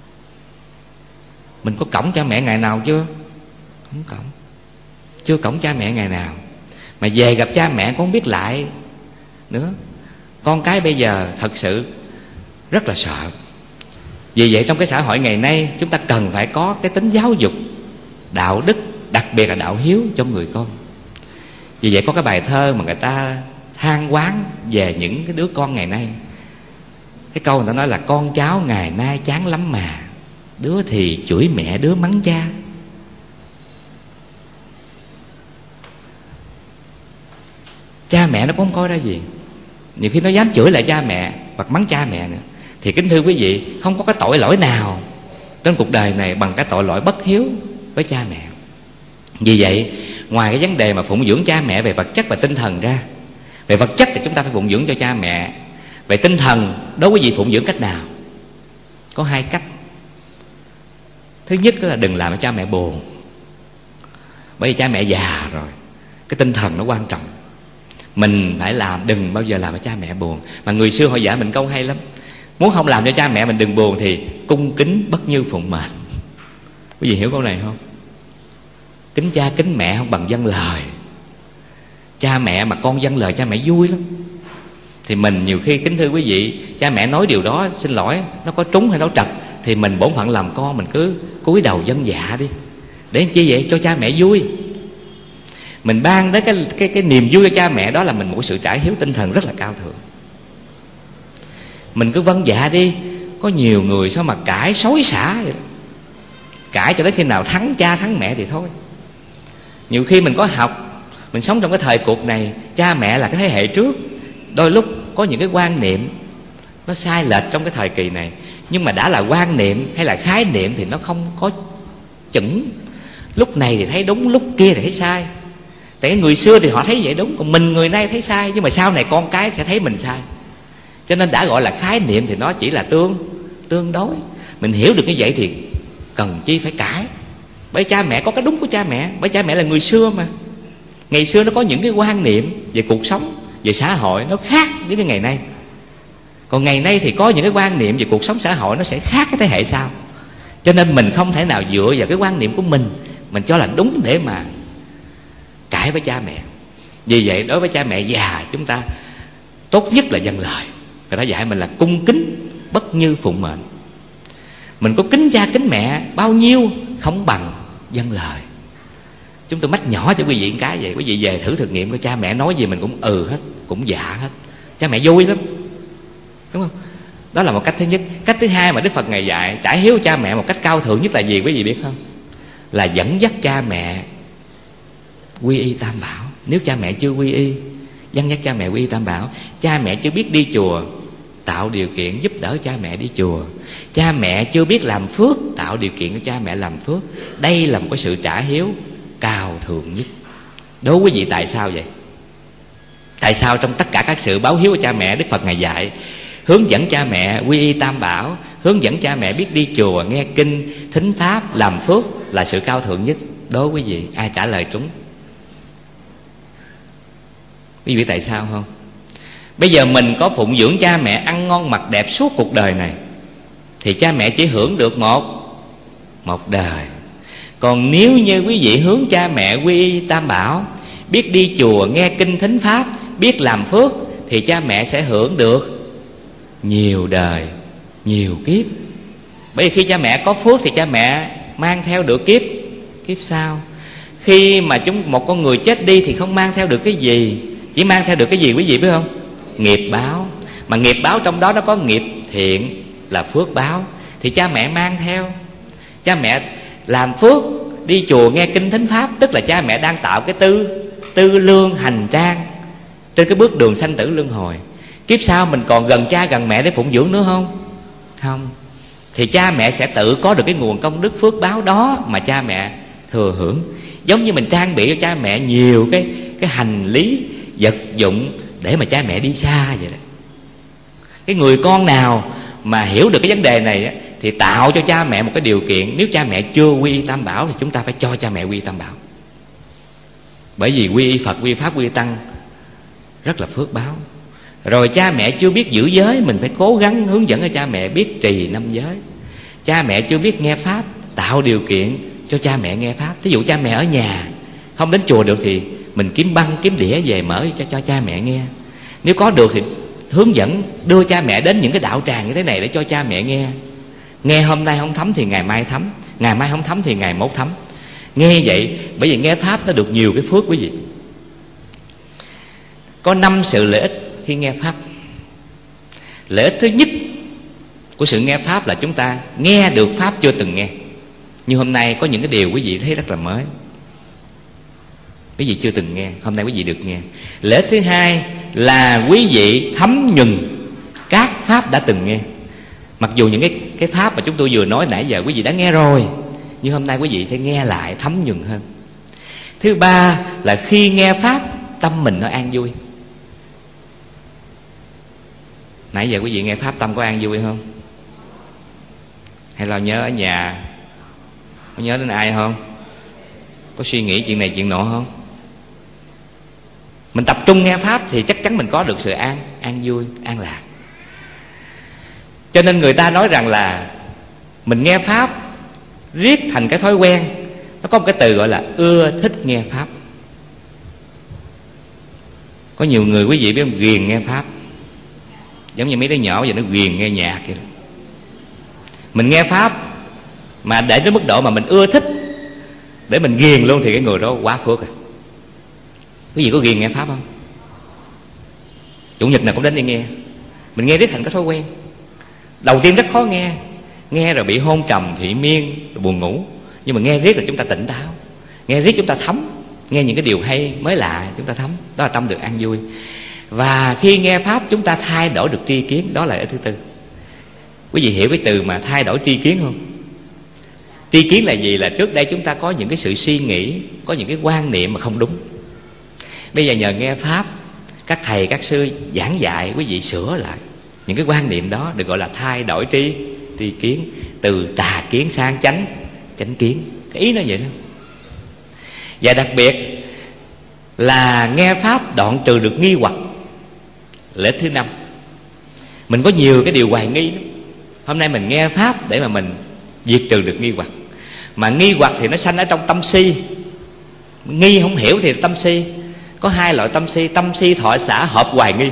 Speaker 1: Mình có cõng cha mẹ ngày nào chưa? Không cõng. Chưa cõng cha mẹ ngày nào. Mà về gặp cha mẹ cũng không biết lại nữa. Con cái bây giờ thật sự rất là sợ. Vì vậy trong cái xã hội ngày nay, chúng ta cần phải có cái tính giáo dục đạo đức, đặc biệt là đạo hiếu trong người con. Vì vậy có cái bài thơ mà người ta than oán về những cái đứa con ngày nay. Cái câu người ta nói là con cháu ngày nay chán lắm mà, đứa thì chửi mẹ, đứa mắng cha. Cha mẹ nó cũng không coi ra gì, nhiều khi nó dám chửi lại cha mẹ hoặc mắng cha mẹ nữa. Thì kính thưa quý vị, không có cái tội lỗi nào trên cuộc đời này bằng cái tội lỗi bất hiếu với cha mẹ. Vì vậy, ngoài cái vấn đề mà phụng dưỡng cha mẹ về vật chất và tinh thần ra, về vật chất thì chúng ta phải phụng dưỡng cho cha mẹ. Về tinh thần, đối với vị phụng dưỡng cách nào? Có hai cách. Thứ nhất là đừng làm cho cha mẹ buồn, bởi vì cha mẹ già rồi, cái tinh thần nó quan trọng. Mình phải làm, đừng bao giờ làm cho cha mẹ buồn. Mà người xưa họ dạy mình câu hay lắm: muốn không làm cho cha mẹ mình đừng buồn thì cung kính bất như phụng mệnh. Quý vị hiểu câu này không? Kính cha kính mẹ không bằng dâng lời. Cha mẹ mà con dâng lời cha mẹ vui lắm. Thì mình nhiều khi, kính thưa quý vị, cha mẹ nói điều đó, xin lỗi, nó có trúng hay nó trật, thì mình bổn phận làm con, mình cứ cúi đầu vâng dạ đi. Để chi vậy? Cho cha mẹ vui. Mình ban đến cái niềm vui cho cha mẹ, đó là mình một sự trải hiếu tinh thần rất là cao thượng. Mình cứ vâng dạ đi. Có nhiều người sao mà cãi xối xả vậy đó. Cãi cho đến khi nào thắng cha thắng mẹ thì thôi. Nhiều khi mình có học, mình sống trong cái thời cuộc này, cha mẹ là cái thế hệ trước, đôi lúc có những cái quan niệm nó sai lệch trong cái thời kỳ này. Nhưng mà đã là quan niệm hay là khái niệm thì nó không có chuẩn. Lúc này thì thấy đúng, lúc kia thì thấy sai. Tại cái người xưa thì họ thấy vậy đúng, còn mình người nay thấy sai. Nhưng mà sau này con cái sẽ thấy mình sai. Cho nên đã gọi là khái niệm thì nó chỉ là tương đối. Mình hiểu được như vậy thì cần chi phải cãi. Bởi cha mẹ có cái đúng của cha mẹ. Bởi cha mẹ là người xưa mà. Ngày xưa nó có những cái quan niệm về cuộc sống, về xã hội nó khác với cái ngày nay. Còn ngày nay thì có những cái quan niệm về cuộc sống xã hội nó sẽ khác cái thế hệ sau. Cho nên mình không thể nào dựa vào cái quan niệm của mình cho là đúng để mà cãi với cha mẹ. Vì vậy đối với cha mẹ già, chúng ta tốt nhất là dâng lời. Người ta dạy mình là cung kính bất như phụng mệnh. Mình có kính cha kính mẹ bao nhiêu không bằng dâng lời. Chúng tôi mách nhỏ cho quý vị một cái vậy. Quý vị về thử thực nghiệm của cha mẹ nói gì mình cũng hết, cũng dạ hết. Cha mẹ vui lắm, đúng không? Đó là một cách thứ nhất. Cách thứ hai mà Đức Phật Ngài dạy trải hiếu cha mẹ một cách cao thượng nhất là gì quý vị biết không? Là dẫn dắt cha mẹ quy y tam bảo. Nếu cha mẹ chưa quy y, dẫn dắt cha mẹ quy y tam bảo. Cha mẹ chưa biết đi chùa, tạo điều kiện giúp đỡ cha mẹ đi chùa. Cha mẹ chưa biết làm phước, tạo điều kiện cho cha mẹ làm phước. Đây là một cái sự trả hiếu cao thượng nhất. Đố quý vị tại sao vậy? Tại sao trong tất cả các sự báo hiếu của cha mẹ, Đức Phật Ngài dạy hướng dẫn cha mẹ quy y tam bảo, hướng dẫn cha mẹ biết đi chùa, nghe kinh, thính pháp, làm phước là sự cao thượng nhất? Đố quý vị ai trả lời trúng? Quý vị biết tại sao không? Bây giờ mình có phụng dưỡng cha mẹ ăn ngon mặc đẹp suốt cuộc đời này thì cha mẹ chỉ hưởng được một đời. Còn nếu như quý vị hướng cha mẹ quy y tam bảo, biết đi chùa, nghe kinh thính pháp, biết làm phước, thì cha mẹ sẽ hưởng được nhiều đời, nhiều kiếp. Bởi vì khi cha mẹ có phước thì cha mẹ mang theo được kiếp sau. Khi mà một con người chết đi thì không mang theo được cái gì. Chỉ mang theo được cái gì quý vị biết không? Nghiệp báo. Mà nghiệp báo trong đó nó có nghiệp thiện là phước báo, thì cha mẹ mang theo. Cha mẹ làm phước, đi chùa nghe kinh thính pháp, tức là cha mẹ đang tạo cái tư lương hành trang trên cái bước đường sanh tử luân hồi. Kiếp sau mình còn gần cha gần mẹ để phụng dưỡng nữa không? Không. Thì cha mẹ sẽ tự có được cái nguồn công đức phước báo đó mà cha mẹ thừa hưởng. Giống như mình trang bị cho cha mẹ nhiều cái hành lý vật dụng để mà cha mẹ đi xa vậy đó. Cái người con nào mà hiểu được cái vấn đề này á, thì tạo cho cha mẹ một cái điều kiện. Nếu cha mẹ chưa quy y tam bảo thì chúng ta phải cho cha mẹ quy y tam bảo. Bởi vì quy y Phật, quy y Pháp, quy y Tăng rất là phước báo. Rồi cha mẹ chưa biết giữ giới, mình phải cố gắng hướng dẫn cho cha mẹ biết trì 5 giới. Cha mẹ chưa biết nghe Pháp, tạo điều kiện cho cha mẹ nghe Pháp. Thí dụ cha mẹ ở nhà không đến chùa được thì mình kiếm băng, kiếm đĩa về mở cho cha mẹ nghe. Nếu có được thì hướng dẫn đưa cha mẹ đến những cái đạo tràng như thế này để cho cha mẹ nghe. Nghe hôm nay không thấm thì ngày mai thấm, ngày mai không thấm thì ngày mốt thấm. Nghe vậy, bởi vì nghe Pháp nó được nhiều cái phước quý vị. Có 5 sự lợi ích khi nghe Pháp. Lợi ích thứ nhất của sự nghe pháp là chúng ta nghe được pháp chưa từng nghe. Nhưng hôm nay có những cái điều quý vị thấy rất là mới, quý vị chưa từng nghe, hôm nay quý vị được nghe. Lợi ích thứ hai là quý vị thấm nhuần các pháp đã từng nghe. Mặc dù những cái pháp mà chúng tôi vừa nói nãy giờ quý vị đã nghe rồi, nhưng hôm nay quý vị sẽ nghe lại thấm nhuần hơn. Thứ ba là khi nghe pháp, tâm mình nó an vui. Nãy giờ quý vị nghe pháp tâm có an vui không? Hay là nhớ ở nhà? Có nhớ đến ai không? Có suy nghĩ chuyện này chuyện nọ không? Mình tập trung nghe pháp thì chắc chắn mình có được sự an vui, an lạc. Cho nên người ta nói rằng là mình nghe pháp riết thành cái thói quen. Nó có một cái từ gọi là ưa thích nghe pháp. Có nhiều người quý vị biết không, ghiền nghe pháp. Giống như mấy đứa nhỏ giờ nó ghiền nghe nhạc vậy đó. Mình nghe pháp mà để đến mức độ mà mình ưa thích, để mình ghiền luôn, thì cái người đó quá phước rồi. Quý vị có ghiền nghe pháp không? Chủ nhật nào cũng đến đây nghe. Mình nghe riết thành cái thói quen. Đầu tiên rất khó nghe, nghe rồi bị hôn trầm, thị miên, rồi buồn ngủ. Nhưng mà nghe riết rồi chúng ta tỉnh táo, nghe riết chúng ta thấm, nghe những cái điều hay mới lạ chúng ta thấm. Đó là tâm được an vui. Và khi nghe pháp chúng ta thay đổi được tri kiến. Đó là cái thứ tư. Quý vị hiểu cái từ mà thay đổi tri kiến không? Tri kiến là gì? Là trước đây chúng ta có những cái sự suy nghĩ, có những cái quan niệm mà không đúng. Bây giờ nhờ nghe pháp, các thầy các sư giảng dạy, quý vị sửa lại những cái quan niệm đó, được gọi là thay đổi tri kiến. Từ tà kiến sang chánh kiến. Cái ý nó vậy đó. Và đặc biệt là nghe pháp đoạn trừ được nghi hoặc. Lợi ích thứ năm, mình có nhiều cái điều hoài nghi lắm. Hôm nay mình nghe pháp để mà mình diệt trừ được nghi hoặc. Mà nghi hoặc thì nó sanh ở trong tâm si. Nghi không hiểu thì tâm si. Có hai loại tâm si. Tâm si thọ xả hợp hoài nghi.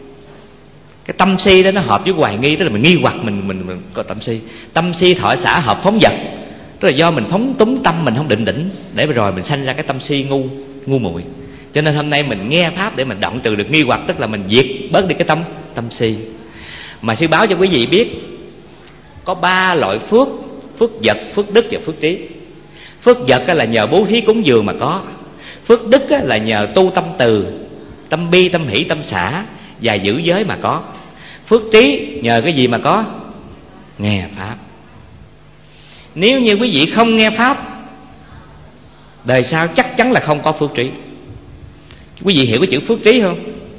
Speaker 1: Cái tâm si đó nó hợp với hoài nghi. Tức là mình nghi hoặc mình có tâm si. Tâm si thọ xả hợp phóng dật. Tức là do mình phóng túng tâm mình không định tĩnh, để rồi mình sanh ra cái tâm si ngu muội. Cho nên hôm nay mình nghe pháp để mình đoạn trừ được nghi hoặc. Tức là mình diệt bớt đi cái tâm si. Mà sư báo cho quý vị biết có 3 loại phước: phước vật, phước đức và phước trí. Phước vật là nhờ bố thí cúng dường mà có. Phước đức là nhờ tu tâm từ, tâm bi, tâm hỷ, tâm xả và giữ giới mà có. Phước trí nhờ cái gì mà có? Nghe pháp. Nếu như quý vị không nghe pháp, đời sau chắc chắn là không có phước trí. Quý vị hiểu cái chữ phước trí không?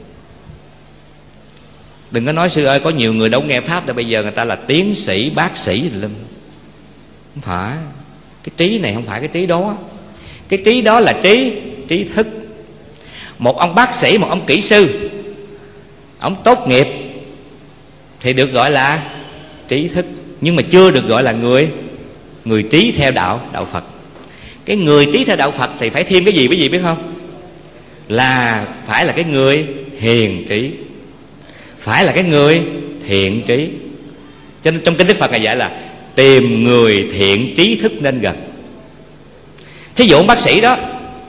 Speaker 1: Đừng có nói sư ơi có nhiều người đâu nghe pháp, để bây giờ người ta là tiến sĩ, bác sĩ rồi lên. Không phải. Cái trí này không phải cái trí đó. Cái trí đó là trí thức. Một ông bác sĩ, một ông kỹ sư, ông tốt nghiệp thì được gọi là trí thức, nhưng mà chưa được gọi là người trí theo đạo Phật. Cái người trí theo đạo Phật thì phải thêm cái gì quý vị biết không? Là phải là cái người hiền trí, phải là cái người thiện trí. Cho nên trong kinh Đức Phật Ngài dạy là tìm người thiện trí thức nên gần. Thí dụ ông bác sĩ đó,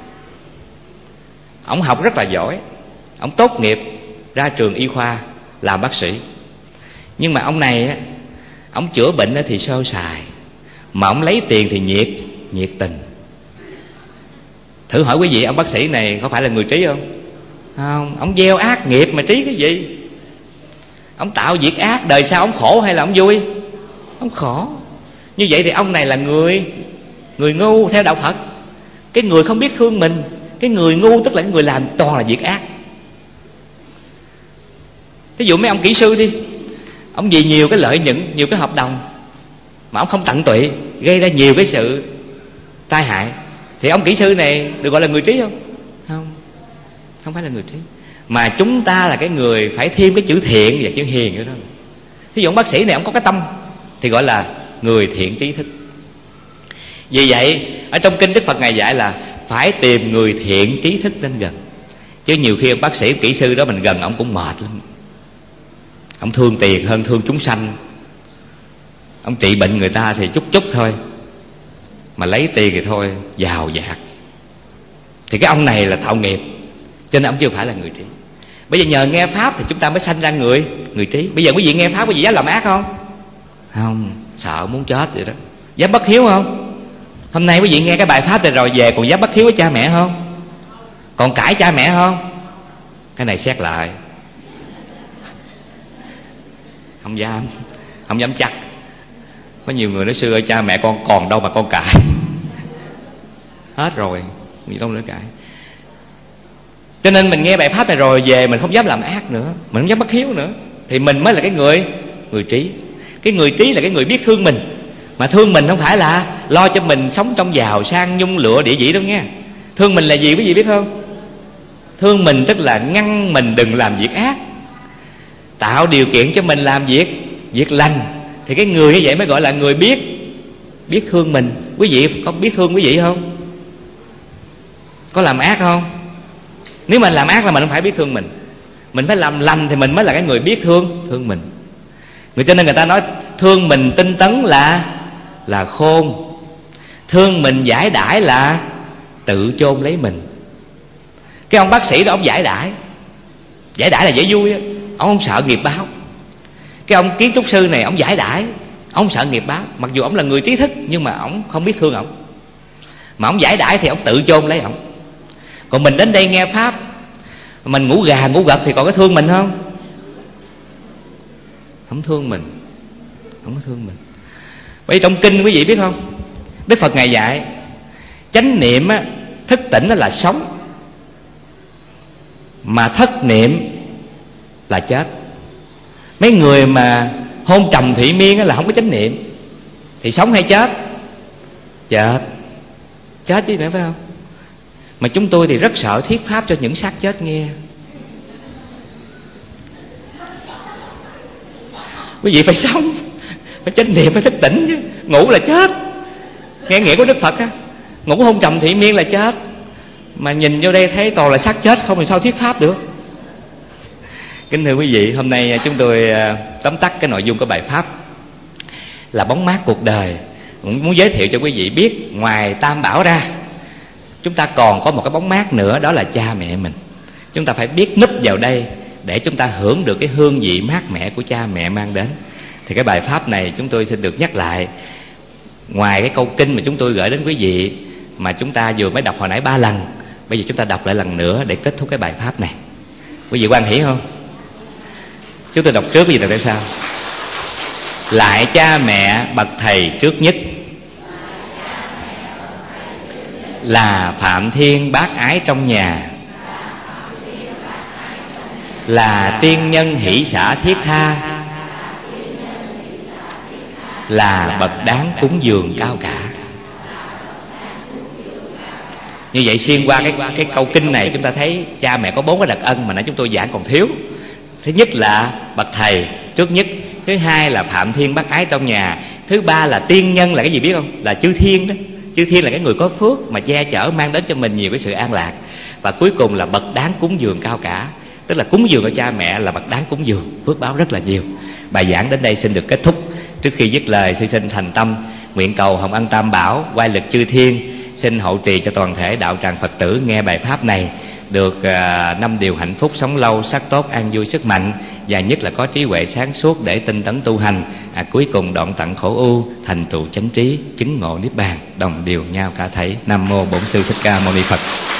Speaker 1: ông học rất là giỏi, ông tốt nghiệp ra trường y khoa làm bác sĩ, nhưng mà ông này á, ông chữa bệnh thì sơ sài, mà ông lấy tiền thì nhiệt tình. Thử hỏi quý vị, ông bác sĩ này có phải là người trí không? Không. Ông gieo ác nghiệp mà trí cái gì? Ông tạo việc ác, đời sau ông khổ hay là ông vui? Ông khổ. Như vậy thì ông này là người ngu theo đạo Phật. Cái người không biết thương mình. Cái người ngu tức là cái người làm toàn là việc ác. Thí dụ mấy ông kỹ sư đi, ông vì nhiều cái lợi nhuận, nhiều cái hợp đồng mà ông không tận tụy, gây ra nhiều cái sự tai hại, thì ông kỹ sư này được gọi là người trí không? Không phải là người trí. Mà chúng ta là cái người phải thêm cái chữ thiện và chữ hiền nữa đó. Thí dụ ông bác sĩ này ông có cái tâm thì gọi là người thiện trí thức. Vì vậy ở trong kinh Đức Phật Ngài dạy là phải tìm người thiện trí thức nên gần. Chứ nhiều khi ông bác sĩ, kỹ sư đó mình gần ông cũng mệt lắm. Ông thương tiền hơn thương chúng sanh. Ông trị bệnh người ta thì chút thôi, mà lấy tiền thì thôi giàu dạt. Thì cái ông này là tạo nghiệp, cho nên ông chưa phải là người trí. Bây giờ nhờ nghe pháp thì chúng ta mới sanh ra người trí. Bây giờ quý vị nghe pháp, quý vị dám làm ác không? Không, sợ muốn chết vậy đó. Dám bất hiếu không? Hôm nay quý vị nghe cái bài pháp này rồi về còn dám bất hiếu với cha mẹ không? Còn cãi cha mẹ không? Cái này xét lại. Không dám, không dám chắc. Có nhiều người nói xưa ơi, cha mẹ con còn đâu mà con cãi. Hết rồi, gì đâu nữa cãi. Cho nên mình nghe bài pháp này rồi về mình không dám làm ác nữa, mình không dám bất hiếu nữa. Thì mình mới là cái người trí. Cái người trí là cái người biết thương mình. Mà thương mình không phải là lo cho mình sống trong giàu sang nhung lụa địa vị đâu nghe. Thương mình là gì quý vị biết không? Thương mình tức là ngăn mình đừng làm việc ác, tạo điều kiện cho mình làm việc lành. Thì cái người như vậy mới gọi là người biết thương mình. Quý vị có biết thương quý vị không? Có làm ác không? Nếu mà làm ác là mình không phải biết thương mình. Mình phải làm lành thì mình mới là cái người biết thương mình. Người cho nên người ta nói thương mình tinh tấn là khôn, thương mình giải đãi là tự chôn lấy mình. Cái ông bác sĩ đó ông giải đãi là dễ vui á, ông không sợ nghiệp báo. Cái ông kiến trúc sư này ông giải đãi, ông sợ nghiệp báo. Mặc dù ông là người trí thức nhưng mà ông không biết thương ông. Mà ông giải đãi thì ông tự chôn lấy ông. Còn mình đến đây nghe pháp, mình ngủ gà ngủ gật thì còn có thương mình không? Không thương mình, không có thương mình. Bởi vì trong kinh quý vị biết không, Đức Phật Ngài dạy chánh niệm á, thức tỉnh đó là sống, mà thất niệm là chết. Mấy người mà hôn trầm thủy miên là không có chánh niệm thì sống hay chết? Chết chứ nữa phải không? Mà chúng tôi thì rất sợ thuyết pháp cho những xác chết nghe. Quý vị phải sống, phải chánh niệm, phải thức tỉnh chứ. Ngủ là chết. Nghe nghĩa của Đức Phật á, ngủ hôn trầm thủy miên là chết. Mà nhìn vô đây thấy toàn là xác chết không thì sao thuyết pháp được. Kính thưa quý vị, hôm nay chúng tôi tóm tắt cái nội dung của bài pháp là bóng mát cuộc đời. Muốn giới thiệu cho quý vị biết, ngoài Tam Bảo ra, chúng ta còn có một cái bóng mát nữa, đó là cha mẹ mình. Chúng ta phải biết núp vào đây để chúng ta hưởng được cái hương vị mát mẻ của cha mẹ mang đến. Thì cái bài pháp này chúng tôi xin được nhắc lại. Ngoài cái câu kinh mà chúng tôi gửi đến quý vị, mà chúng ta vừa mới đọc hồi nãy 3 lần, bây giờ chúng ta đọc lại lần nữa để kết thúc cái bài pháp này. Quý vị hoan hỉ không? Chúng tôi đọc trước, quý vị đọc tại sao? Lại cha mẹ bậc thầy trước nhất, là Phạm Thiên bác ái trong nhà, là tiên nhân hỷ xả thiết tha, là bậc đáng cúng dường cao cả. Như vậy xuyên qua cái câu kinh này, chúng ta thấy cha mẹ có 4 cái đặc ân mà nãy chúng tôi giảng còn thiếu. Thứ nhất là bậc thầy trước nhất, thứ hai là Phạm Thiên bác ái trong nhà, thứ ba là tiên nhân là cái gì biết không? Là chư thiên đó. Chư thiên là cái người có phước mà che chở, mang đến cho mình nhiều cái sự an lạc. Và cuối cùng là bậc đáng cúng dường cao cả, tức là cúng dường của cha mẹ là bậc đáng cúng dường, phước báo rất là nhiều. Bài giảng đến đây xin được kết thúc. Trước khi dứt lời, sư xin thành tâm nguyện cầu hồng ân Tam Bảo, oai lực chư thiên xin hậu trì cho toàn thể đạo tràng Phật tử nghe bài pháp này được 5 điều hạnh phúc, sống lâu, sắc tốt, an vui, sức mạnh, và nhất là có trí huệ sáng suốt để tinh tấn tu hành. Cuối cùng đoạn tận khổ ưu, thành tựu chánh trí, chứng ngộ niết bàn, đồng điều nhau cả thảy. Nam mô Bổn Sư Thích Ca Mâu Ni Phật.